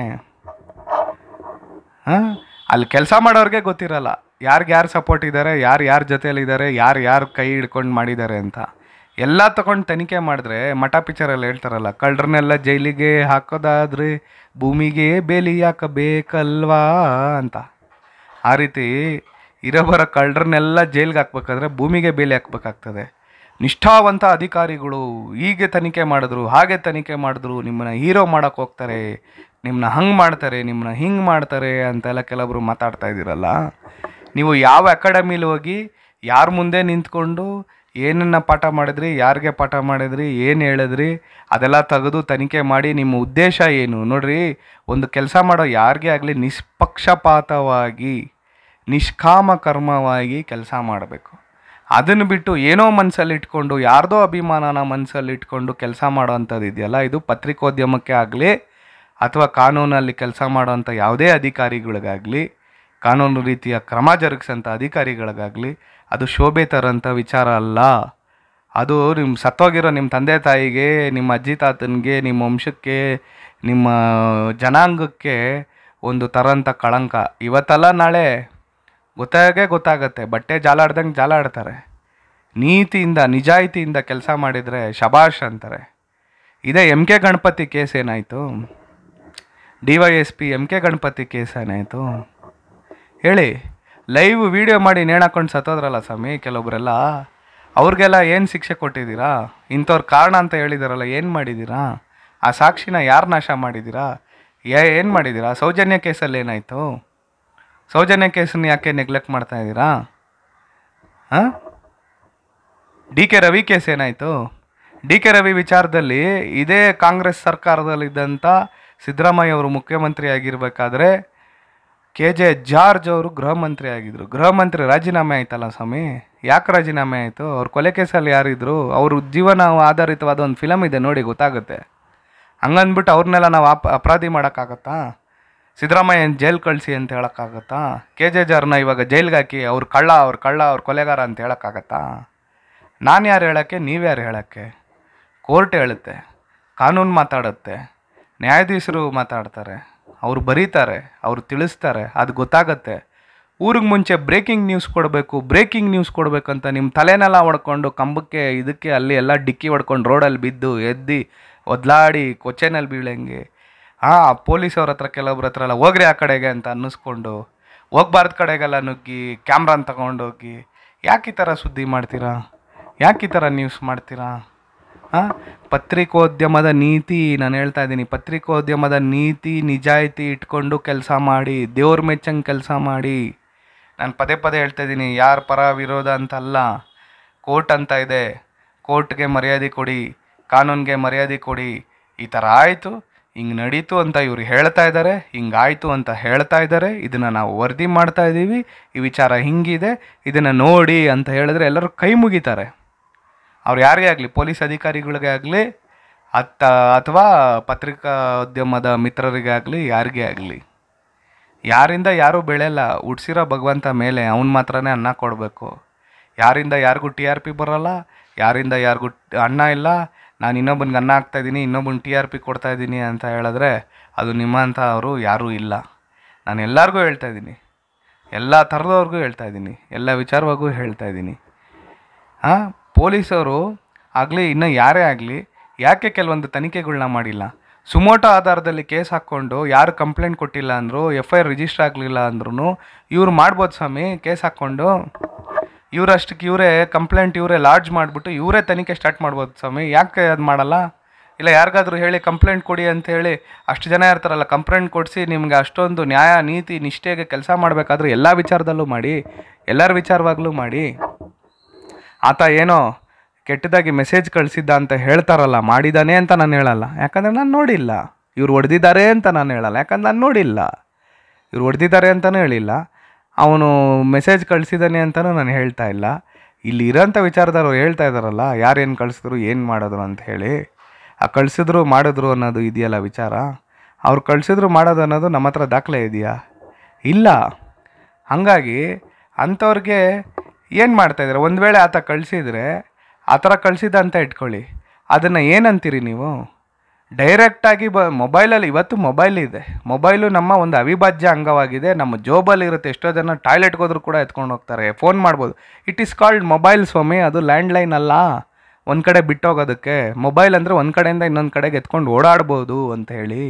ಹಾಂ, ಅಲ್ಲಿ ಕೆಲಸ ಮಾಡೋರಿಗೆ ಗೊತ್ತಿರಲ್ಲ ಯಾರಿಗೆ ಯಾರು ಸಪೋರ್ಟ್ ಇದ್ದಾರೆ, ಯಾರು ಯಾರ ಜೊತೆಯಲ್ಲಿದ್ದಾರೆ, ಯಾರು ಯಾರು ಕೈ ಹಿಡ್ಕೊಂಡು ಮಾಡಿದ್ದಾರೆ ಅಂತ. ಎಲ್ಲ ತಗೊಂಡು ತನಿಖೆ ಮಾಡಿದ್ರೆ ಮಠ ಪಿಕ್ಚರಲ್ಲಿ ಹೇಳ್ತಾರಲ್ಲ, ಕಳ್ಳರನ್ನೆಲ್ಲ ಜೈಲಿಗೆ ಹಾಕೋದಾದ್ರೆ ಭೂಮಿಗೆ ಬೇಲಿ ಹಾಕಬೇಕಲ್ವಾ ಅಂತ. ಆ ರೀತಿ ಇರೋಬರೋ ಕಳ್ಳರನ್ನೆಲ್ಲ ಜೈಲಿಗೆ ಹಾಕ್ಬೇಕಾದ್ರೆ ಭೂಮಿಗೆ ಬೇಲಿ ಹಾಕ್ಬೇಕಾಗ್ತದೆ. ನಿಷ್ಠಾವಂತ ಅಧಿಕಾರಿಗಳು ಹೀಗೆ ತನಿಖೆ ಮಾಡಿದ್ರು, ಹಾಗೆ ತನಿಖೆ ಮಾಡಿದ್ರು, ನಿಮ್ಮನ್ನ ಹೀರೋ ಮಾಡೋಕ್ಕೆ ಹೋಗ್ತಾರೆ, ನಿಮ್ಮನ್ನ ಹಂಗೆ ಮಾಡ್ತಾರೆ, ನಿಮ್ಮನ್ನ ಹಿಂಗೆ ಮಾಡ್ತಾರೆ ಅಂತೆಲ್ಲ ಕೆಲವೊಬ್ರು ಮಾತಾಡ್ತಾ ಇದ್ದೀರಲ್ಲ. ನೀವು ಯಾವ ಅಕಾಡೆಮಿಲಿ ಹೋಗಿ ಯಾರ ಮುಂದೆ ನಿಂತ್ಕೊಂಡು ಏನನ್ನ ಪಾಠ ಮಾಡಿದ್ರಿ, ಯಾರಿಗೆ ಪಾಠ ಮಾಡಿದ್ರಿ, ಏನು ಹೇಳಿದ್ರಿ ಅದೆಲ್ಲ ತೆಗೆದು ತನಿಖೆ ಮಾಡಿ ನಿಮ್ಮ ಉದ್ದೇಶ ಏನು ನೋಡ್ರಿ. ಒಂದು ಕೆಲಸ ಮಾಡೋ ಯಾರಿಗೇ ಆಗಲಿ ನಿಷ್ಪಕ್ಷಪಾತವಾಗಿ ನಿಷ್ಕಾಮ ಕರ್ಮವಾಗಿ ಕೆಲಸ ಮಾಡಬೇಕು. ಅದನ್ನು ಬಿಟ್ಟು ಏನೋ ಮನಸ್ಸಲ್ಲಿ ಇಟ್ಕೊಂಡು ಯಾರ್ದೋ ಅಭಿಮಾನನ ಮನಸ್ಸಲ್ಲಿ ಇಟ್ಕೊಂಡು ಕೆಲಸ ಮಾಡೋ ಅಂಥದ್ದು ಇದೆಯಲ್ಲ, ಇದು ಪತ್ರಿಕೋದ್ಯಮಕ್ಕೆ ಆಗಲಿ ಅಥವಾ ಕಾನೂನಲ್ಲಿ ಕೆಲಸ ಮಾಡೋವಂಥ ಯಾವುದೇ ಅಧಿಕಾರಿಗಳಿಗಾಗಲಿ, ಕಾನೂನು ರೀತಿಯ ಕ್ರಮ ಜರುಗಿಸೋಂಥ ಅಧಿಕಾರಿಗಳಿಗಾಗಲಿ ಅದು ಶೋಭೆ ತರೋಂಥ ವಿಚಾರ ಅಲ್ಲ. ಅದು ನಿಮ್ಮ ಸತ್ತೋಗಿರೋ ನಿಮ್ಮ ತಂದೆ ತಾಯಿಗೆ, ನಿಮ್ಮ ಅಜ್ಜಿ ತಾತನಿಗೆ, ನಿಮ್ಮ ವಂಶಕ್ಕೆ, ನಿಮ್ಮ ಜನಾಂಗಕ್ಕೆ ಒಂದು ತರೋಂಥ ಕಳಂಕ. ಇವತ್ತಲ್ಲ ನಾಳೆ ಗೊತ್ತಾಗೇ ಗೊತ್ತಾಗತ್ತೆ. ಬಟ್ಟೆ ಜಾಲಾಡ್ದಂಗೆ ಜಾಲಾಡ್ತಾರೆ. ನೀತಿಯಿಂದ ನಿಜಾಯಿತಿಯಿಂದ ಕೆಲಸ ಮಾಡಿದರೆ ಶಬಾಷ್ ಅಂತಾರೆ. ಇದೇ ಎಮ್ ಕೆ ಗಣಪತಿ ಕೇಸ್ ಏನಾಯಿತು? D Y S P M K Ganapathi case ಏನಾಯಿತು ಹೇಳಿ? ಲೈವ್ ವಿಡಿಯೋ ಮಾಡಿ ನೇಣಾಕೊಂಡು ಸತ್ತೋದ್ರಲ್ಲ ಸ್ವಾಮಿ ಕೆಲವೊಬ್ಬರೆಲ್ಲ, ಅವ್ರಿಗೆಲ್ಲ ಏನು ಶಿಕ್ಷೆ ಕೊಟ್ಟಿದ್ದೀರಾ? ಇಂಥವ್ರ ಕಾರಣ ಅಂತ ಹೇಳಿದಾರಲ್ಲ, ಏನು ಮಾಡಿದ್ದೀರಾ? ಆ ಸಾಕ್ಷಿನ ಯಾರು ನಾಶ ಮಾಡಿದ್ದೀರಾ? ಏ ಏನು ಮಾಡಿದ್ದೀರಾ? ಸೌಜನ್ಯ ಕೇಸಲ್ಲಿ ಏನಾಯಿತು? ಸೌಜನ್ಯ ಕೇಸನ್ನು ಯಾಕೆ ನೆಗ್ಲೆಕ್ಟ್ ಮಾಡ್ತಾ ಇದ್ದೀರಾ? ಹಾಂ, ಡಿ ಕೆ ರವಿ ಕೇಸ್ ಏನಾಯಿತು? ಡಿ ಕೆ ರವಿ ವಿಚಾರದಲ್ಲಿ ಇದೇ ಕಾಂಗ್ರೆಸ್ ಸರ್ಕಾರದಲ್ಲಿದ್ದಂಥ ಸಿದ್ದರಾಮಯ್ಯ ಅವರು ಮುಖ್ಯಮಂತ್ರಿ ಆಗಿರಬೇಕಾದ್ರೆ ಕೆ ಜೆ ಜಾರ್ಜ್ ಅವರು ಗೃಹ ಮಂತ್ರಿ ಆಗಿದ್ದರು. ಗೃಹ ಮಂತ್ರಿ ರಾಜೀನಾಮೆ ಆಯ್ತಲ್ಲ ಸ್ವಾಮಿ. ಯಾಕೆ ರಾಜೀನಾಮೆ ಆಯಿತು? ಅವ್ರ ಕೊಲೆ ಕೇಸಲ್ಲಿ ಯಾರಿದ್ರು? ಅವರು ಜೀವನ ಆಧಾರಿತವಾದ ಒಂದು ಫಿಲಮ್ ಇದೆ ನೋಡಿ, ಗೊತ್ತಾಗುತ್ತೆ. ಹಂಗಂದ್ಬಿಟ್ಟು ಅವ್ರನ್ನೆಲ್ಲ ನಾವು ಅಪ್ ಅಪರಾಧಿ ಮಾಡೋಕ್ಕಾಗತ್ತಾ? ಸಿದ್ದರಾಮಯ್ಯ ಜೈಲ್ ಕಳಿಸಿ ಅಂತ ಹೇಳೋಕ್ಕಾಗತ್ತಾ? ಕೆ ಜೆ ಜಾರ್ನ ಇವಾಗ ಜೈಲ್ಗೆ ಹಾಕಿ ಅವ್ರು ಕಳ್ಳ ಅವ್ರು ಕಳ್ಳ ಅವ್ರ ಕೊಲೆಗಾರ ಅಂತ ಹೇಳೋಕ್ಕಾಗತ್ತಾ? ನಾನು ಯಾರು ಹೇಳೋಕ್ಕೆ, ನೀವ್ಯಾರು ಹೇಳೋಕ್ಕೆ? ಕೋರ್ಟ್ ಹೇಳುತ್ತೆ, ಕಾನೂನು ಮಾತಾಡುತ್ತೆ, ನ್ಯಾಯಾಧೀಶರು ಮಾತಾಡ್ತಾರೆ, ಅವರು ಬರೀತಾರೆ, ಅವರು ತಿಳಿಸ್ತಾರೆ, ಅದು ಗೊತ್ತಾಗತ್ತೆ. ಊರಿಗೆ ಮುಂಚೆ ಬ್ರೇಕಿಂಗ್ ನ್ಯೂಸ್ ಕೊಡಬೇಕು, ಬ್ರೇಕಿಂಗ್ ನ್ಯೂಸ್ ಕೊಡಬೇಕಂತ ನಿಮ್ಮ ತಲೆನೆಲ್ಲ ಹೊಡ್ಕೊಂಡು ಕಂಬಕ್ಕೆ ಇದಕ್ಕೆ ಅಲ್ಲಿ ಎಲ್ಲ ಡಿಕ್ಕಿ ಹೊಡ್ಕೊಂಡು ರೋಡಲ್ಲಿ ಬಿದ್ದು ಎದ್ದು ಒದ್ಲಾಡಿ ಕೊಚ್ಚೆನಲ್ಲಿ ಬೀಳಂಗೆ. ಹಾಂ, ಪೊಲೀಸವ್ರ ಹತ್ರ ಕೆಲವ್ರ ಹತ್ರ ಎಲ್ಲ ಹೋಗ್ರಿ ಆ ಕಡೆಗೆ ಅಂತ ಅನ್ನಿಸ್ಕೊಂಡು ಹೋಗ್ಬಾರ್ದು ಕಡೆಗೆಲ್ಲ ನುಗ್ಗಿ ಕ್ಯಾಮ್ರಾನ ತಗೊಂಡೋಗಿ ಯಾಕೆ ಈ ಥರ ಸುದ್ದಿ ಮಾಡ್ತೀರಾ? ಯಾಕೆ ಈ ಥರ ನ್ಯೂಸ್ ಮಾಡ್ತೀರಾ? ಹಾಂ, ಪತ್ರಿಕೋದ್ಯಮದ ನೀತಿ ನಾನು ಹೇಳ್ತಾ ಇದ್ದೀನಿ. ಪತ್ರಿಕೋದ್ಯಮದ ನೀತಿ ನಿಜಾಯಿತಿ ಇಟ್ಕೊಂಡು ಕೆಲಸ ಮಾಡಿ, ದೇವ್ರ ಮೆಚ್ಚಂಗೆ ಕೆಲಸ ಮಾಡಿ. ನಾನು ಪದೇ ಪದೇ ಹೇಳ್ತಾ ಇದ್ದೀನಿ, ಯಾರ ಪರ ವಿರೋಧ ಅಂತಲ್ಲ. ಕೋರ್ಟ್ ಅಂತ ಇದೆ, ಕೋರ್ಟ್ಗೆ ಮರ್ಯಾದೆ ಕೊಡಿ, ಕಾನೂನಿಗೆ ಮರ್ಯಾದೆ ಕೊಡಿ. ಈ ಥರ ಆಯಿತು, ಹಿಂಗೆ ನಡೀತು ಅಂತ ಇವ್ರು ಹೇಳ್ತಾ ಇದ್ದಾರೆ, ಹಿಂಗಾಯಿತು ಅಂತ ಹೇಳ್ತಾ ಇದ್ದಾರೆ, ಇದನ್ನು ನಾವು ವರದಿ ಮಾಡ್ತಾ ಇದ್ದೀವಿ, ಈ ವಿಚಾರ ಹಿಂಗಿದೆ, ಇದನ್ನು ನೋಡಿ ಅಂತ ಹೇಳಿದ್ರೆ ಎಲ್ಲರೂ ಕೈ ಮುಗಿತಾರೆ. ಅವ್ರು ಯಾರಿಗೇ ಆಗಲಿ, ಪೊಲೀಸ್ ಅಧಿಕಾರಿಗಳಿಗೆ ಆಗಲಿ ಅತ್ತ ಅಥವಾ ಪತ್ರಿಕೋದ್ಯಮದ ಮಿತ್ರರಿಗೆ ಆಗಲಿ, ಯಾರಿಗೇ ಆಗಲಿ. ಯಾರಿಂದ ಯಾರೂ ಬೆಳೆಯಲ್ಲ, ಹುಡ್ಸಿರೋ ಭಗವಂತ ಮೇಲೆ ಅವನು ಮಾತ್ರನೇ ಅನ್ನ ಕೊಡಬೇಕು. ಯಾರಿಂದ ಯಾರಿಗೂ ಟಿ ಆರ್ ಪಿ ಬರೋಲ್ಲ, ಯಾರಿಂದ ಯಾರಿಗೂ ಅನ್ನ ಇಲ್ಲ. ನಾನು ಇನ್ನೊಬ್ಬನಿಗೆ ಅನ್ನ ಹಾಕ್ತಾಯಿದ್ದೀನಿ, ಇನ್ನೊಬ್ಬನ ಟಿ ಆರ್ ಪಿ ಕೊಡ್ತಾಯಿದ್ದೀನಿ ಅಂತ ಹೇಳಿದ್ರೆ ಅದು ನಿಮ್ಮಂಥ ಅವರು ಯಾರೂ ಇಲ್ಲ. ನಾನು ಎಲ್ಲರಿಗೂ ಹೇಳ್ತಾಯಿದ್ದೀನಿ, ಎಲ್ಲ ಥರದವ್ರಿಗೂ ಹೇಳ್ತಾಯಿದ್ದೀನಿ, ಎಲ್ಲ ವಿಚಾರವಾಗೂ ಹೇಳ್ತಾಯಿದ್ದೀನಿ. ಹಾಂ, ಪೊಲೀಸವರು ಆಗಲಿ ಇನ್ನೂ ಯಾರೇ ಆಗಲಿ ಯಾಕೆ ಕೆಲವೊಂದು ತನಿಖೆಗಳನ್ನ ಮಾಡಿಲ್ಲ? ಸುಮೋಟೋ ಆಧಾರದಲ್ಲಿ ಕೇಸ್ ಹಾಕ್ಕೊಂಡು ಯಾರು ಕಂಪ್ಲೇಂಟ್ ಕೊಟ್ಟಿಲ್ಲ ಅಂದರು, ಎಫ್ ಐ ಆರ್ ರಿಜಿಸ್ಟರ್ ಆಗಲಿಲ್ಲ ಅಂದ್ರೂ ಇವ್ರು ಮಾಡ್ಬೋದು ಸ್ವಾಮಿ ಕೇಸ್ ಹಾಕ್ಕೊಂಡು. ಇವರಷ್ಟಕ್ಕೆ ಇವರೇ ಕಂಪ್ಲೇಂಟ್ ಇವರೇ ಲಾಡ್ಜ್ ಮಾಡಿಬಿಟ್ಟು ಇವರೇ ತನಿಖೆ ಸ್ಟಾರ್ಟ್ ಮಾಡ್ಬೋದು ಸ್ವಾಮಿ. ಯಾಕೆ ಅದು ಮಾಡಲ್ಲ? ಇಲ್ಲ ಯಾರಿಗಾದ್ರೂ ಹೇಳಿ ಕಂಪ್ಲೇಂಟ್ ಕೊಡಿ ಅಂತ ಹೇಳಿ ಅಷ್ಟು ಜನ ಇರ್ತಾರಲ್ಲ, ಕಂಪ್ಲೇಂಟ್ ಕೊಡಿಸಿ ನಿಮ್ಗೆ ಅಷ್ಟೊಂದು ನ್ಯಾಯ ನೀತಿ ನಿಷ್ಠೆಗೆ ಕೆಲಸ ಮಾಡಬೇಕಾದ್ರೂ ಎಲ್ಲ ವಿಚಾರದಲ್ಲೂ ಮಾಡಿ, ಎಲ್ಲರ ವಿಚಾರವಾಗಲೂ ಮಾಡಿ. ಆತ ಏನೋ ಕೆಟ್ಟದಾಗಿ ಮೆಸೇಜ್ ಕಳಿಸಿದ್ದ ಅಂತ ಹೇಳ್ತಾರಲ್ಲ, ಮಾಡಿದ್ದಾನೆ ಅಂತ ನಾನು ಹೇಳಲ್ಲ, ಯಾಕಂದರೆ ನಾನು ನೋಡಿಲ್ಲ. ಇವ್ರು ಹೊಡೆದಿದ್ದಾರೆ ಅಂತ ನಾನು ಹೇಳಲ್ಲ, ಯಾಕಂದ್ರೆ ನಾನು ನೋಡಿಲ್ಲ. ಇವ್ರು ಹೊಡೆದಿದ್ದಾರೆ ಅಂತಲೂ ಹೇಳಿಲ್ಲ, ಅವನು ಮೆಸೇಜ್ ಕಳಿಸಿದ್ದಾನೆ ಅಂತಲೂ ನಾನು ಹೇಳ್ತಾ ಇಲ್ಲ. ಇಲ್ಲಿ ಇರೋಂಥ ವಿಚಾರದವ್ರು ಹೇಳ್ತಾ ಇದ್ದಾರಲ್ಲ, ಯಾರೇನು ಕಳಿಸಿದ್ರು ಏನು ಮಾಡಿದ್ರು ಅಂತ ಹೇಳಿ. ಆ ಕಳಿಸಿದ್ರು ಮಾಡಿದ್ರು ಅನ್ನೋದು ಇದೆಯಲ್ಲ ವಿಚಾರ, ಅವ್ರು ಕಳಿಸಿದ್ರು ಮಾಡೋದು ಅನ್ನೋದು ನಮ್ಮ ಹತ್ರ ದಾಖಲೆ ಇದೆಯಾ? ಇಲ್ಲ. ಹಾಗಾಗಿ ಅಂಥವ್ರಿಗೆ ಏನು ಮಾಡ್ತಾಯಿದ್ದಾರೆ? ಒಂದು ವೇಳೆ ಆತ ಕಳಿಸಿದರೆ ಆ ಥರ ಕಳಿಸಿದ ಅಂತ ಇಟ್ಕೊಳ್ಳಿ, ಅದನ್ನು ಏನಂತೀರಿ ನೀವು? ಡೈರೆಕ್ಟಾಗಿ ಬ ಮೊಬೈಲಲ್ಲಿ ಇವತ್ತು ಮೊಬೈಲ್ ಇದೆ, ಮೊಬೈಲು ನಮ್ಮ ಒಂದು ಅವಿಭಾಜ್ಯ ಅಂಗವಾಗಿದೆ. ನಮ್ಮ ಜೋಬಲ್ಲಿ ಇರುತ್ತೆ. ಎಷ್ಟೋ ಜನ ಟಾಯ್ಲೆಟ್ಗೆ ಹೋದ್ರೂ ಕೂಡ ಎತ್ಕೊಂಡು ಹೋಗ್ತಾರೆ, ಫೋನ್ ಮಾಡ್ಬೋದು. ಇಟ್ ಈಸ್ ಕಾಲ್ಡ್ ಮೊಬೈಲ್ ಸ್ವಾಮಿ, ಅದು ಲ್ಯಾಂಡ್ಲೈನ್ ಅಲ್ಲ ಒಂದು ಕಡೆ ಬಿಟ್ಟೋಗೋದಕ್ಕೆ. ಮೊಬೈಲ್ ಅಂದರೆ ಒಂದು ಕಡೆಯಿಂದ ಇನ್ನೊಂದು ಕಡೆಗೆ ಎತ್ಕೊಂಡು ಓಡಾಡ್ಬೋದು ಅಂತ ಹೇಳಿ,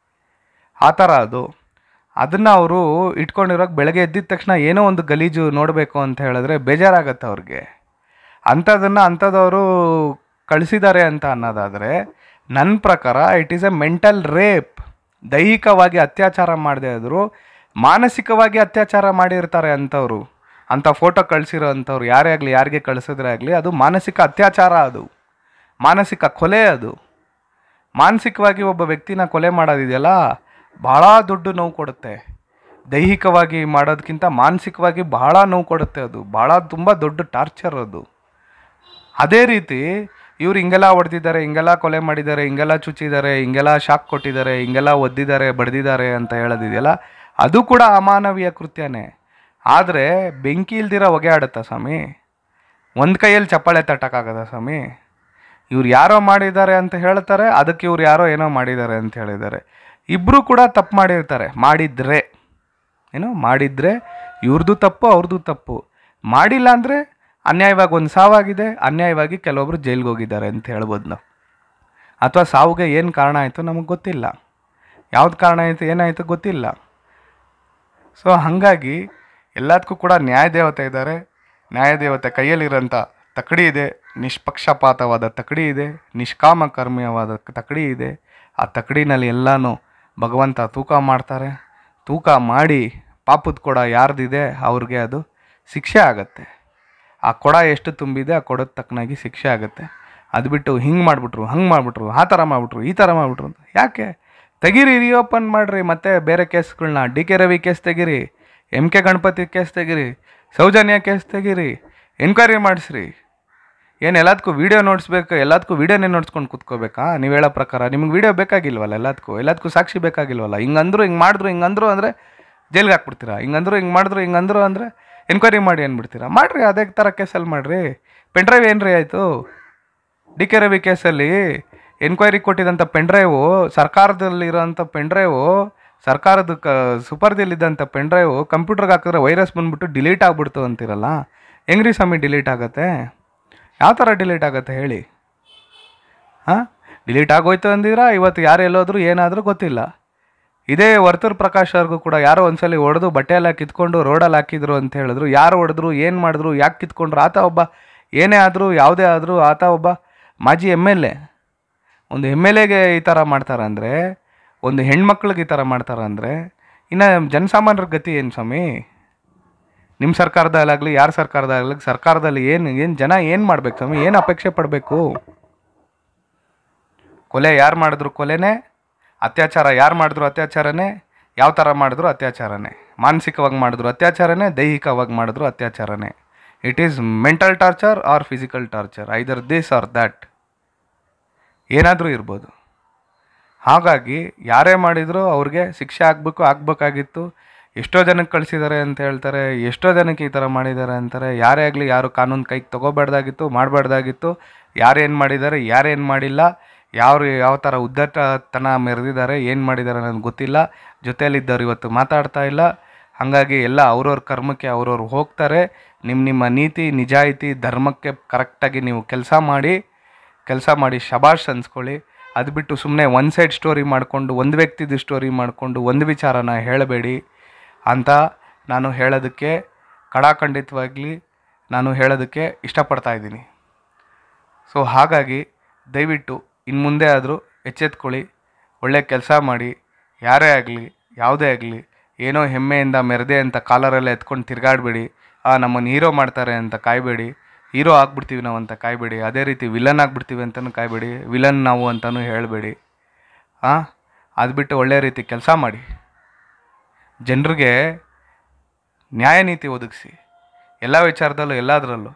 ಆ ಥರ ಅದು. ಅದನ್ನು ಅವರು ಇಟ್ಕೊಂಡಿರೋಕೆ ಬೆಳಗ್ಗೆ ಎದ್ದಿದ ತಕ್ಷಣ ಏನೋ ಒಂದು ಗಲೀಜು ನೋಡಬೇಕು ಅಂತ ಹೇಳಿದ್ರೆ ಬೇಜಾರಾಗತ್ತೆ ಅವ್ರಿಗೆ. ಅಂಥದನ್ನು ಅಂಥದವರು ಕಳಿಸಿದ್ದಾರೆ ಅಂತ ಅನ್ನೋದಾದರೆ ನನ್ನ ಪ್ರಕಾರ it is a mental rape. ದೈಹಿಕವಾಗಿ ಅತ್ಯಾಚಾರ ಮಾಡದೇ ಆದರೂ ಮಾನಸಿಕವಾಗಿ ಅತ್ಯಾಚಾರ ಮಾಡಿರ್ತಾರೆ ಅಂಥವ್ರು. ಅಂಥ ಫೋಟೋ ಕಳಿಸಿರೋ ಅಂಥವ್ರು ಯಾರೇ ಆಗಲಿ, ಯಾರಿಗೆ ಕಳಿಸಿದ್ರೆ ಆಗಲಿ, ಅದು ಮಾನಸಿಕ ಅತ್ಯಾಚಾರ, ಅದು ಮಾನಸಿಕ ಕೊಲೆ. ಅದು ಮಾನಸಿಕವಾಗಿ ಒಬ್ಬ ವ್ಯಕ್ತಿನ ಕೊಲೆ ಮಾಡೋದಿದೆಯಲ್ಲ, ಭಾಳ ದೊಡ್ಡ ನೋವು ಕೊಡುತ್ತೆ. ದೈಹಿಕವಾಗಿ ಮಾಡೋದಕ್ಕಿಂತ ಮಾನಸಿಕವಾಗಿ ಬಹಳ ನೋವು ಕೊಡುತ್ತೆ. ಅದು ಭಾಳ ತುಂಬ ದೊಡ್ಡ ಟಾರ್ಚರ್ ಅದು. ಅದೇ ರೀತಿ ಇವ್ರು ಹಿಂಗೆಲ್ಲ ಹೊಡೆದಿದ್ದಾರೆ, ಹಿಂಗೆಲ್ಲ ಕೊಲೆ ಮಾಡಿದ್ದಾರೆ, ಹಿಂಗೆಲ್ಲ ಚುಚ್ಚಿದ್ದಾರೆ, ಹಿಂಗೆಲ್ಲ ಶಾಕ್ ಕೊಟ್ಟಿದ್ದಾರೆ, ಹಿಂಗೆಲ್ಲ ಒದ್ದಿದ್ದಾರೆ, ಬಡ್ದಿದ್ದಾರೆ ಅಂತ ಹೇಳೋದಿದೆಯಲ್ಲ, ಅದು ಕೂಡ ಅಮಾನವೀಯ ಕೃತ್ಯನೇ. ಆದರೆ ಬೆಂಕಿ ಇಲ್ದಿರೋ ಹೊಗೆ ಆಡುತ್ತಾ ಸ್ವಾಮಿ? ಒಂದು ಕೈಯಲ್ಲಿ ಚಪ್ಪಾಳೆ ತಟ್ಟಕ್ಕಾಗದ ಸ್ವಾಮಿ? ಇವ್ರು ಯಾರೋ ಮಾಡಿದ್ದಾರೆ ಅಂತ ಹೇಳ್ತಾರೆ, ಅದಕ್ಕೆ ಇವ್ರು ಯಾರೋ ಏನೋ ಮಾಡಿದ್ದಾರೆ ಅಂತ ಹೇಳಿದ್ದಾರೆ. ಇಬ್ಬರು ಕೂಡ ತಪ್ಪು ಮಾಡಿರ್ತಾರೆ. ಮಾಡಿದರೆ ಏನೋ ಮಾಡಿದರೆ ಇವ್ರದ್ದು ತಪ್ಪು, ಅವ್ರದ್ದು ತಪ್ಪು. ಮಾಡಿಲ್ಲ ಅಂದರೆ ಅನ್ಯಾಯವಾಗಿ ಒಂದು ಸಾವಾಗಿದೆ, ಅನ್ಯಾಯವಾಗಿ ಕೆಲವೊಬ್ರು ಜೈಲಿಗೆ ಹೋಗಿದ್ದಾರೆ ಅಂತ ಹೇಳ್ಬೋದು ನಾವು. ಅಥವಾ ಸಾವುಗೆ ಏನು ಕಾರಣ ಆಯಿತು ನಮಗೆ ಗೊತ್ತಿಲ್ಲ, ಯಾವ್ದು ಕಾರಣ ಆಯಿತು ಏನಾಯಿತು ಗೊತ್ತಿಲ್ಲ. ಸೊ ಹಾಗಾಗಿ ಎಲ್ಲದಕ್ಕೂ ಕೂಡ ನ್ಯಾಯದೇವತೆ ಇದ್ದಾರೆ. ನ್ಯಾಯದೇವತೆ ಕೈಯಲ್ಲಿರೋಂಥ ತಕಡಿ ಇದೆ, ನಿಷ್ಪಕ್ಷಪಾತವಾದ ತಕಡಿ ಇದೆ, ನಿಷ್ಕಾಮ ಕರ್ಮೀಯವಾದ ತಕಡಿ ಇದೆ. ಆ ತಕಡಿನಲ್ಲಿ ಎಲ್ಲನೂ ಭಗವಂತ ತೂಕ ಮಾಡ್ತಾರೆ. ತೂಕ ಮಾಡಿ ಪಾಪದ ಕೊಡ ಯಾರ್ದಿದೆ ಅವ್ರಿಗೆ ಅದು ಶಿಕ್ಷೆ ಆಗತ್ತೆ. ಆ ಕೊಡ ಎಷ್ಟು ತುಂಬಿದೆ ಆ ಕೊಡದ ತಕ್ಕನಾಗಿ ಶಿಕ್ಷೆ ಆಗುತ್ತೆ. ಅದು ಬಿಟ್ಟು ಹಿಂಗೆ ಮಾಡಿಬಿಟ್ರು, ಹಂಗೆ ಮಾಡಿಬಿಟ್ರು, ಆ ಥರ ಮಾಡಿಬಿಟ್ರು, ಈ ಥರ ಮಾಡಿಬಿಟ್ರು ಅಂತ ಯಾಕೆ? ತೆಗೀರಿ, ರಿಓಪನ್ ಮಾಡಿರಿ. ಮತ್ತು ಬೇರೆ ಕೇಸ್ಗಳನ್ನ ಡಿ ಕೆ ರವಿ ಕೇಸ್ ತೆಗೀರಿ, ಎಮ್ ಕೆ ಗಣಪತಿ ಕೇಸ್ ತೆಗೀರಿ, ಸೌಜನ್ಯ ಕೇಸ್ ತೆಗೀರಿ, ಎನ್ಕ್ವೈರಿ ಮಾಡಿಸ್ರಿ. ಏನು ಎಲ್ಲದಕ್ಕೂ ವೀಡಿಯೋ ನೋಡಿಸ್ಬೇಕು? ಎಲ್ಲದಕ್ಕೂ ವೀಡಿಯೋನೇ ನೋಡ್ಸ್ಕೊಂಡು ಕೂತ್ಕೋಬೇಕಾ? ನೀವು ಹೇಳೋ ಪ್ರಕಾರ ನಿಮ್ಗೆ ವೀಡಿಯೋ ಬೇಕಾಗಿಲ್ವಲ್ಲ? ಎಲ್ಲದಕ್ಕೂ ಎಲ್ಲದಕ್ಕೂ ಸಾಕ್ಷಿ ಬೇಕಾಗಿಲ್ವಲ್ಲ? ಹಿಂಗಂದ್ರು ಹಿಂಗೆ ಮಾಡಿದ್ರು ಹಿಂಗಂದ್ರು ಅಂದರೆ ಜೈಲ್ಗೆ ಹಾಕ್ಬಿಡ್ತೀರಾ. ಹಿಂಗಂದ್ರು ಹಿಂಗೆ ಮಾಡಿದ್ರು ಹಿಂಗಂದ್ರು ಅಂದರೆ ಎನ್ಕ್ವೈರಿ ಮಾಡಿ ಅಂದ್ಬಿಡ್ತೀರಾ. ಮಾಡಿರಿ, ಅದೇ ಥರ ಕೇಸಲ್ಲಿ ಮಾಡಿರಿ. ಪೆನ್ಡ್ರೈವ್ ಏನು ರೀ ಆಯಿತು? ಡಿ ಕೆ ರವಿ ಕೇಸಲ್ಲಿ ಎನ್ಕ್ವೈರಿ ಕೊಟ್ಟಿದ್ದಂಥ ಪೆನ್ಡ್ರೈವು, ಸರ್ಕಾರದಲ್ಲಿರೋಂಥ ಪೆನ್ಡ್ರೈವು, ಸರ್ಕಾರದ ಕ ಸುಪರ್ದಿಯಲ್ಲಿದ್ದಂಥ ಪೆನ್ಡ್ರೈವು ಕಂಪ್ಯೂಟರ್ಗೆ ಹಾಕಿದ್ರೆ ವೈರಸ್ ಬಂದುಬಿಟ್ಟು ಡಿಲೀಟ್ ಆಗಿಬಿಡ್ತು ಅಂತಿರಲ್ಲ. ಹೆಂಗ್ರಿ ಸ್ವಾಮಿ ಡಿಲೀಟ್ ಆಗುತ್ತೆ? ಯಾವ ಥರ ಡಿಲೀಟ್ ಆಗುತ್ತೆ ಹೇಳಿ? ಹಾಂ, ಡಿಲೀಟ್ ಆಗೋಯ್ತು ಅಂದಿರಾ, ಇವತ್ತು ಯಾರು ಎಲ್ಲೋದ್ರು ಏನಾದರೂ ಗೊತ್ತಿಲ್ಲ. ಇದೇ ವರ್ತೂರ್ ಪ್ರಕಾಶ್ ಅವ್ರಿಗೂ ಕೂಡ ಯಾರೋ ಒಂದ್ಸಲಿ ಹೊಡೆದು ಬಟ್ಟೆಯೆಲ್ಲ ಕಿತ್ಕೊಂಡು ರೋಡಲ್ಲಿ ಹಾಕಿದ್ರು ಅಂತ ಹೇಳಿದ್ರು. ಯಾರು ಹೊಡೆದ್ರು, ಏನು ಮಾಡಿದ್ರು, ಯಾಕೆ ಕಿತ್ಕೊಂಡ್ರು? ಆತ ಒಬ್ಬ ಏನೇ ಆದರೂ ಯಾವುದೇ ಆದರೂ ಆತ ಒಬ್ಬ ಮಾಜಿ ಎಮ್ ಎಲ್ ಎ. ಒಂದು ಎಮ್ ಎಲ್ ಎಗೆ ಈ ಥರ ಮಾಡ್ತಾರಂದರೆ, ಒಂದು ಹೆಣ್ಮಕ್ಳಿಗೆ ಈ ಥರ ಮಾಡ್ತಾರಂದರೆ, ಇನ್ನು ಜನಸಾಮಾನ್ಯರ ಗತಿ ಏನು ಸ್ವಾಮಿ? ನಿಮ್ಮ ಸರ್ಕಾರದಲ್ಲಾಗಲಿ ಯಾರ ಸರ್ಕಾರದಾಗಲಿ ಸರ್ಕಾರದಲ್ಲಿ ಏನು ಏನು ಜನ ಏನು ಮಾಡ್ಬೇಕು ಸ್ವಾಮಿ? ಏನು ಅಪೇಕ್ಷೆ ಪಡಬೇಕು? ಕೊಲೆ ಯಾರು ಮಾಡಿದ್ರು ಕೊಲೆನೇ, ಅತ್ಯಾಚಾರ ಯಾರು ಮಾಡಿದ್ರು ಅತ್ಯಾಚಾರನೇ, ಯಾವ ಥರ ಮಾಡಿದ್ರು ಅತ್ಯಾಚಾರನೇ. ಮಾನಸಿಕವಾಗಿ ಮಾಡಿದ್ರು ಅತ್ಯಾಚಾರನೇ, ದೈಹಿಕವಾಗಿ ಮಾಡಿದ್ರು ಅತ್ಯಾಚಾರನೇ. It is mental torture or physical torture, either this or that, ಏನಾದರೂ ಇರ್ಬೋದು. ಹಾಗಾಗಿ ಯಾರೇ ಮಾಡಿದರೂ ಅವ್ರಿಗೆ ಶಿಕ್ಷೆ ಆಗಬೇಕು, ಆಗಬೇಕಾಗಿತ್ತು. ಎಷ್ಟೋ ಜನಕ್ಕೆ ಕಳಿಸಿದ್ದಾರೆ ಅಂತ ಹೇಳ್ತಾರೆ, ಎಷ್ಟೋ ಜನಕ್ಕೆ ಈ ಥರ ಮಾಡಿದ್ದಾರೆ ಅಂತಾರೆ. ಯಾರೇ ಆಗಲಿ ಯಾರು ಕಾನೂನು ಕೈಗೆ ತೊಗೋಬಾರ್ದಾಗಿತ್ತು, ಮಾಡಬಾರ್ದಾಗಿತ್ತು. ಯಾರೇನು ಮಾಡಿದ್ದಾರೆ, ಯಾರೇನು ಮಾಡಿಲ್ಲ, ಯಾವ ಯಾವ ಥರ ಉದ್ದಟತನ ಮೆರೆದಿದ್ದಾರೆ, ಏನು ಮಾಡಿದ್ದಾರೆ ಅನ್ನೋದು ಗೊತ್ತಿಲ್ಲ. ಜೊತೆಯಲ್ಲಿದ್ದವ್ರು ಇವತ್ತು ಮಾತಾಡ್ತಾ ಇಲ್ಲ. ಹಾಗಾಗಿ ಎಲ್ಲ ಅವ್ರವ್ರ ಕರ್ಮಕ್ಕೆ ಅವ್ರವ್ರು ಹೋಗ್ತಾರೆ. ನಿಮ್ಮ ನಿಮ್ಮ ನೀತಿ ನಿಜಾಯಿತಿ ಧರ್ಮಕ್ಕೆ ಕರೆಕ್ಟಾಗಿ ನೀವು ಕೆಲಸ ಮಾಡಿ ಕೆಲಸ ಮಾಡಿ ಶಬಾಷ್ ಅನ್ಸ್ಕೊಳ್ಳಿ. ಅದು ಬಿಟ್ಟು ಸುಮ್ಮನೆ ಒನ್ ಸೈಡ್ ಸ್ಟೋರಿ ಮಾಡಿಕೊಂಡು ಒಂದು ವ್ಯಕ್ತಿದು ಸ್ಟೋರಿ ಮಾಡಿಕೊಂಡು ಒಂದು ವಿಚಾರನ ಹೇಳಬೇಡಿ ಅಂತ ನಾನು ಹೇಳೋದಕ್ಕೆ ಕಡಾಖಂಡಿತವಾಗಲಿ ನಾನು ಹೇಳೋದಕ್ಕೆ ಇಷ್ಟಪಡ್ತಾ ಇದ್ದೀನಿ. ಸೊ ಹಾಗಾಗಿ ದಯವಿಟ್ಟು ಇನ್ನು ಮುಂದೆ ಆದರೂ ಎಚ್ಚೆತ್ಕೊಳ್ಳಿ, ಒಳ್ಳೆ ಕೆಲಸ ಮಾಡಿ. ಯಾರೇ ಆಗಲಿ ಯಾವುದೇ ಆಗಲಿ ಏನೋ ಹೆಮ್ಮೆಯಿಂದ ಮೆರೆದೆ ಅಂತ ಕಾಲರೆಲ್ಲ ಎತ್ಕೊಂಡು ತಿರುಗಾಡಬೇಡಿ. ಆ ನಮ್ಮನ್ನು ಹೀರೋ ಮಾಡ್ತಾರೆ ಅಂತ ಕಾಯಬೇಡಿ, ಹೀರೋ ಆಗ್ಬಿಡ್ತೀವಿ ನಾವು ಅಂತ ಕಾಯಬೇಡಿ. ಅದೇ ರೀತಿ ವಿಲನ್ ಆಗಿಬಿಡ್ತೀವಿ ಅಂತಲೂ ಕಾಯಬೇಡಿ, ವಿಲನ್ ನಾವು ಅಂತಲೂ ಹೇಳಬೇಡಿ. ಹಾಂ ಅದು ಬಿಟ್ಟು ಒಳ್ಳೆಯ ರೀತಿ ಕೆಲಸ ಮಾಡಿ, ಜನರಿಗೆ ನ್ಯಾಯ ನೀತಿ ಒದಗಿಸಿ ಎಲ್ಲ ವಿಚಾರದಲ್ಲೂ ಎಲ್ಲದರಲ್ಲೂ.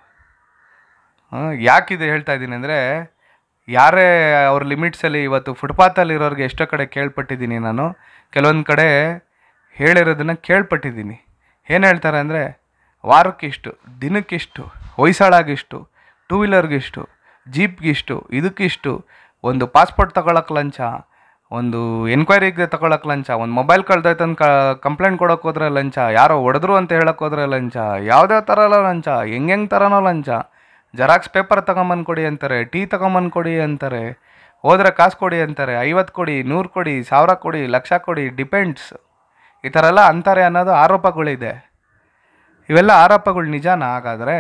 ಯಾಕಿದೆ ಹೇಳ್ತಾ ಇದ್ದೀನಿ ಅಂದರೆ, ಯಾರೇ ಅವ್ರ ಲಿಮಿಟ್ಸಲ್ಲಿ ಇವತ್ತು ಫುಟ್ಪಾತಲ್ಲಿ ಇರೋರಿಗೆ ಎಷ್ಟೋ ಕಡೆ ಕೇಳ್ಪಟ್ಟಿದ್ದೀನಿ ನಾನು, ಕೆಲವೊಂದು ಕಡೆ ಹೇಳಿರೋದನ್ನು ಕೇಳ್ಪಟ್ಟಿದ್ದೀನಿ. ಏನು ಹೇಳ್ತಾರೆ ಅಂದರೆ, ವಾರಕ್ಕಿಷ್ಟು, ದಿನಕ್ಕಿಷ್ಟು, ಹೊಯ್ಸಳಾಗಿಷ್ಟು, ಟೂ ವೀಲರ್ಗಿಷ್ಟು, ಜೀಪ್ಗಿಷ್ಟು, ಇದಕ್ಕಿಷ್ಟು, ಒಂದು ಪಾಸ್ಪೋರ್ಟ್ ತಗೊಳಕ್ಕೆ ಲಂಚ, ಒಂದು ಎನ್ಕ್ವೈರಿಗೆ ತಗೊಳಕ್ಕೆ ಲಂಚ, ಒಂದು ಮೊಬೈಲ್ ಕಳ್ದೈತಂದು ಕ ಕಂಪ್ಲೇಂಟ್ ಕೊಡೋಕೆ ಹೋದ್ರೆ ಲಂಚ, ಯಾರೋ ಹೊಡೆದ್ರು ಅಂತ ಹೇಳೋಕೆ ಹೋದ್ರೆ ಲಂಚ, ಯಾವುದೇ ಥರ ಲಂಚ, ಹೆಂಗೆ ಹೆಂಗೆ ಥರನೋ ಲಂಚ. ಜೆರಾಕ್ಸ್ ಪೇಪರ್ ತಗೊಂಬಂದು ಕೊಡಿ ಅಂತಾರೆ, ಟೀ ತಗೊಂಬಂದು ಕೊಡಿ ಅಂತಾರೆ, ಹೋದ್ರೆ ಕಾಸು ಕೊಡಿ ಅಂತಾರೆ, ಐವತ್ತು ಕೊಡಿ, ನೂರು ಕೊಡಿ, ಸಾವಿರ ಕೊಡಿ, ಲಕ್ಷ ಕೊಡಿ, ಡಿಪೆಂಡ್ಸ್. ಈ ಥರ ಎಲ್ಲ ಅಂತಾರೆ ಅನ್ನೋದು ಆರೋಪಗಳಿದೆ. ಇವೆಲ್ಲ ಆರೋಪಗಳು ನಿಜಾನ? ಹಾಗಾದರೆ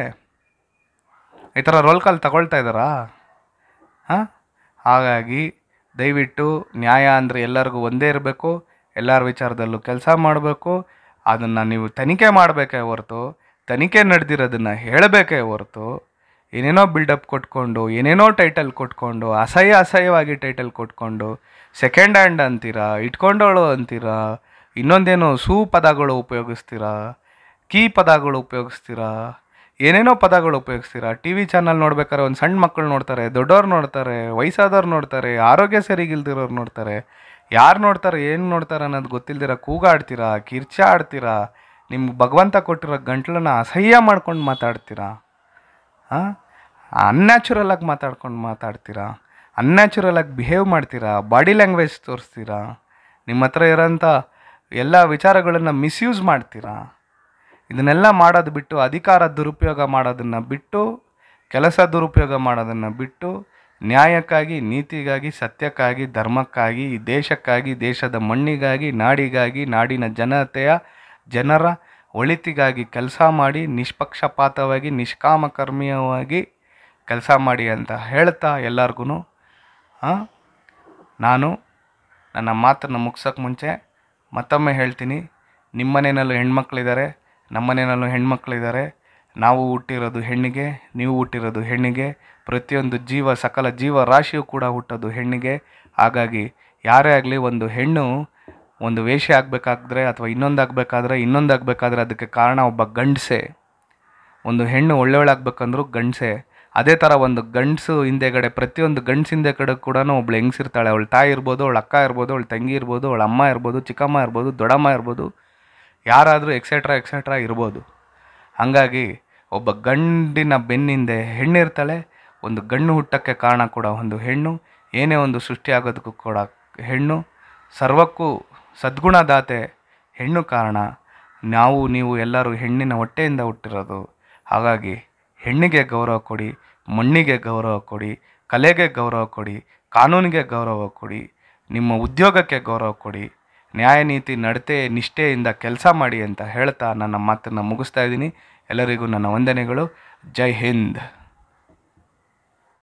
ಈ ಥರ ರೋಲ್ ಕಾಲ್ ತಗೊಳ್ತಾ ಇದ್ದಾರಾ? ಹಾಂ ಹಾಗಾಗಿ ದಯವಿಟ್ಟು ನ್ಯಾಯ ಅಂದರೆ ಎಲ್ಲರಿಗೂ ಒಂದೇ ಇರಬೇಕು, ಎಲ್ಲರ ವಿಚಾರದಲ್ಲೂ ಕೆಲಸ ಮಾಡಬೇಕು. ಅದನ್ನು ನೀವು ತನಿಖೆ ಮಾಡಬೇಕೇ ಹೊರತು, ತನಿಖೆ ನಡೆದಿರೋದನ್ನು ಹೇಳಬೇಕೇ ಹೊರತು, ಏನೇನೋ ಬಿಲ್ಡಪ್ ಕೊಟ್ಕೊಂಡು, ಏನೇನೋ ಟೈಟಲ್ ಕೊಟ್ಕೊಂಡು, ಅಸಹ್ಯ ಅಸಹ್ಯವಾಗಿ ಟೈಟಲ್ ಕೊಟ್ಕೊಂಡು, ಸೆಕೆಂಡ್ ಹ್ಯಾಂಡ್ ಅಂತೀರಾ, ಇಟ್ಕೊಂಡೋಳು ಅಂತೀರಾ, ಇನ್ನೊಂದೇನೋ ಸೂ ಪದಗಳು ಉಪಯೋಗಿಸ್ತೀರಾ, ಕೀ ಪದಗಳು ಉಪಯೋಗಿಸ್ತೀರಾ, ಏನೇನೋ ಪದಗಳು ಉಪಯೋಗಿಸ್ತೀರಾ. ಟಿ ವಿ ಚಾನಲ್ ನೋಡ್ಬೇಕಾದ್ರೆ ಒಂದು ಸಣ್ಣ ಮಕ್ಕಳು ನೋಡ್ತಾರೆ, ದೊಡ್ಡವ್ರು ನೋಡ್ತಾರೆ, ವಯಸ್ಸಾದವ್ರು ನೋಡ್ತಾರೆ, ಆರೋಗ್ಯ ಸರಿಗಿಲ್ದಿರೋರು ನೋಡ್ತಾರೆ. ಯಾರು ನೋಡ್ತಾರೆ, ಏನು ನೋಡ್ತಾರೆ ಅನ್ನೋದು ಗೊತ್ತಿಲ್ದಿರ ಕೂಗಾಡ್ತೀರಾ, ಕಿರ್ಚ ಆಡ್ತೀರಾ, ನಿಮ್ಗೆ ಭಗವಂತ ಕೊಟ್ಟಿರೋ ಗಂಟ್ಲನ್ನ ಅಸಹ್ಯ ಮಾಡ್ಕೊಂಡು ಮಾತಾಡ್ತೀರಾ. ಹಾಂ ಅನ್ಯಾಚುರಲಾಗಿ ಮಾತಾಡ್ಕೊಂಡು ಮಾತಾಡ್ತೀರಾ, ಅನ್ಯಾಚುರಲಾಗಿ ಬಿಹೇವ್ ಮಾಡ್ತೀರಾ, ಬಾಡಿ ಲ್ಯಾಂಗ್ವೇಜ್ ತೋರಿಸ್ತೀರಾ, ನಿಮ್ಮ ಹತ್ರ ಇರೋಂಥ ಎಲ್ಲ ವಿಚಾರಗಳನ್ನು ಮಿಸ್ಯೂಸ್ ಮಾಡ್ತೀರಾ. ಇದನ್ನೆಲ್ಲ ಮಾಡೋದು ಬಿಟ್ಟು, ಅಧಿಕಾರ ದುರುಪಯೋಗ ಮಾಡೋದನ್ನು ಬಿಟ್ಟು, ಕೆಲಸ ದುರುಪಯೋಗ ಮಾಡೋದನ್ನು ಬಿಟ್ಟು, ನ್ಯಾಯಕ್ಕಾಗಿ, ನೀತಿಗಾಗಿ, ಸತ್ಯಕ್ಕಾಗಿ, ಧರ್ಮಕ್ಕಾಗಿ, ಈ ದೇಶಕ್ಕಾಗಿ, ದೇಶದ ಮಣ್ಣಿಗಾಗಿ, ನಾಡಿಗಾಗಿ, ನಾಡಿನ ಜನತೆಯ ಜನರ ಒಳಿತಿಗಾಗಿ ಕೆಲಸ ಮಾಡಿ, ನಿಷ್ಪಕ್ಷಪಾತವಾಗಿ, ನಿಷ್ಕಾಮಕರ್ಮೀಯವಾಗಿ ಕೆಲಸ ಮಾಡಿ ಅಂತ ಹೇಳ್ತಾ ಎಲ್ಲರಿಗೂ ನಾನು ನನ್ನ ಮಾತನ್ನು ಮುಗ್ಸೋಕ್ಕೆ ಮುಂಚೆ ಮತ್ತೊಮ್ಮೆ ಹೇಳ್ತೀನಿ, ನಿಮ್ಮ ಮನೆಯಲ್ಲೂ ಹೆಣ್ಮಕ್ಳಿದ್ದಾರೆ, ನಮ್ಮ ಮನೆಯಲ್ಲೂ ಹೆಣ್ಮಕ್ಳಿದ್ದಾರೆ. ನಾವು ಹುಟ್ಟಿರೋದು ಹೆಣ್ಣಿಗೆ, ನೀವು ಹುಟ್ಟಿರೋದು ಹೆಣ್ಣಿಗೆ, ಪ್ರತಿಯೊಂದು ಜೀವ, ಸಕಲ ಜೀವ ರಾಶಿಯೂ ಕೂಡ ಹುಟ್ಟೋದು ಹೆಣ್ಣಿಗೆ. ಹಾಗಾಗಿ ಯಾರೇ ಆಗಲಿ, ಒಂದು ಹೆಣ್ಣು ಒಂದು ವೇಷ ಆಗಬೇಕಾದ್ರೆ ಅಥವಾ ಇನ್ನೊಂದು ಆಗಬೇಕಾದ್ರೆ ಇನ್ನೊಂದು ಆಗಬೇಕಾದ್ರೆ ಅದಕ್ಕೆ ಕಾರಣ ಒಬ್ಬ ಗಂಡಸೆ. ಒಂದು ಹೆಣ್ಣು ಒಳ್ಳೆಯವಳಾಗಬೇಕಂದ್ರೂ ಗಂಡಸೆ. ಅದೇ ಥರ ಒಂದು ಗಂಡಸು ಹಿಂದೆಗಡೆ, ಪ್ರತಿಯೊಂದು ಗಂಡಸ ಹಿಂದೆ ಕಡೆ ಕೂಡ ಒಬ್ಳು ಹೆಂಗಸಿರ್ತಾಳೆ. ಅವಳ ತಾಯಿ ಇರ್ಬೋದು, ಅವಳ ಅಕ್ಕ ಇರ್ಬೋದು, ಅವಳ ತಂಗಿ ಇರ್ಬೋದು, ಅವಳ ಅಮ್ಮ ಇರ್ಬೋದು, ಚಿಕ್ಕಮ್ಮ ಇರ್ಬೋದು, ದೊಡ್ಡಮ್ಮ ಇರ್ಬೋದು, ಯಾರಾದರೂ ಎಕ್ಸೆಟ್ರಾ ಎಕ್ಸೆಟ್ರಾ ಇರ್ಬೋದು. ಹಾಗಾಗಿ ಒಬ್ಬ ಗಂಡಿನ ಬೆನ್ನಿಂದೆ ಹೆಣ್ಣಿರ್ತಾಳೆ. ಒಂದು ಗಂಡು ಹುಟ್ಟಕ್ಕೆ ಕಾರಣ ಕೂಡ ಒಂದು ಹೆಣ್ಣು, ಏನೇ ಒಂದು ಸೃಷ್ಟಿಯಾಗೋದಕ್ಕೂ ಕೂಡ ಹೆಣ್ಣು. ಸರ್ವಕ್ಕೂ ಸದ್ಗುಣದಾತೆ ಹೆಣ್ಣು ಕಾರಣ. ನಾವು ನೀವು ಎಲ್ಲರೂ ಹೆಣ್ಣಿನ ಹೊಟ್ಟೆಯಿಂದ ಹುಟ್ಟಿರೋದು. ಹಾಗಾಗಿ ಹೆಣ್ಣಿಗೆ ಗೌರವ ಕೊಡಿ, ಮಣ್ಣಿಗೆ ಗೌರವ ಕೊಡಿ, ಕಲೆಗೆ ಗೌರವ ಕೊಡಿ, ಕಾನೂನಿಗೆ ಗೌರವ ಕೊಡಿ, ನಿಮ್ಮ ಉದ್ಯೋಗಕ್ಕೆ ಗೌರವ ಕೊಡಿ, ನ್ಯಾಯ ನೀತಿ ನಡತೆ ನಿಷ್ಠೆಯಿಂದ ಕೆಲಸ ಮಾಡಿ ಅಂತ ಹೇಳ್ತಾ ನನ್ನ ಮಾತನ್ನು ಮುಗಿಸ್ತಾ ಇದ್ದೀನಿ. ಎಲ್ಲರಿಗೂ ನನ್ನ ವಂದನೆಗಳು. ಜೈ ಹಿಂದ್.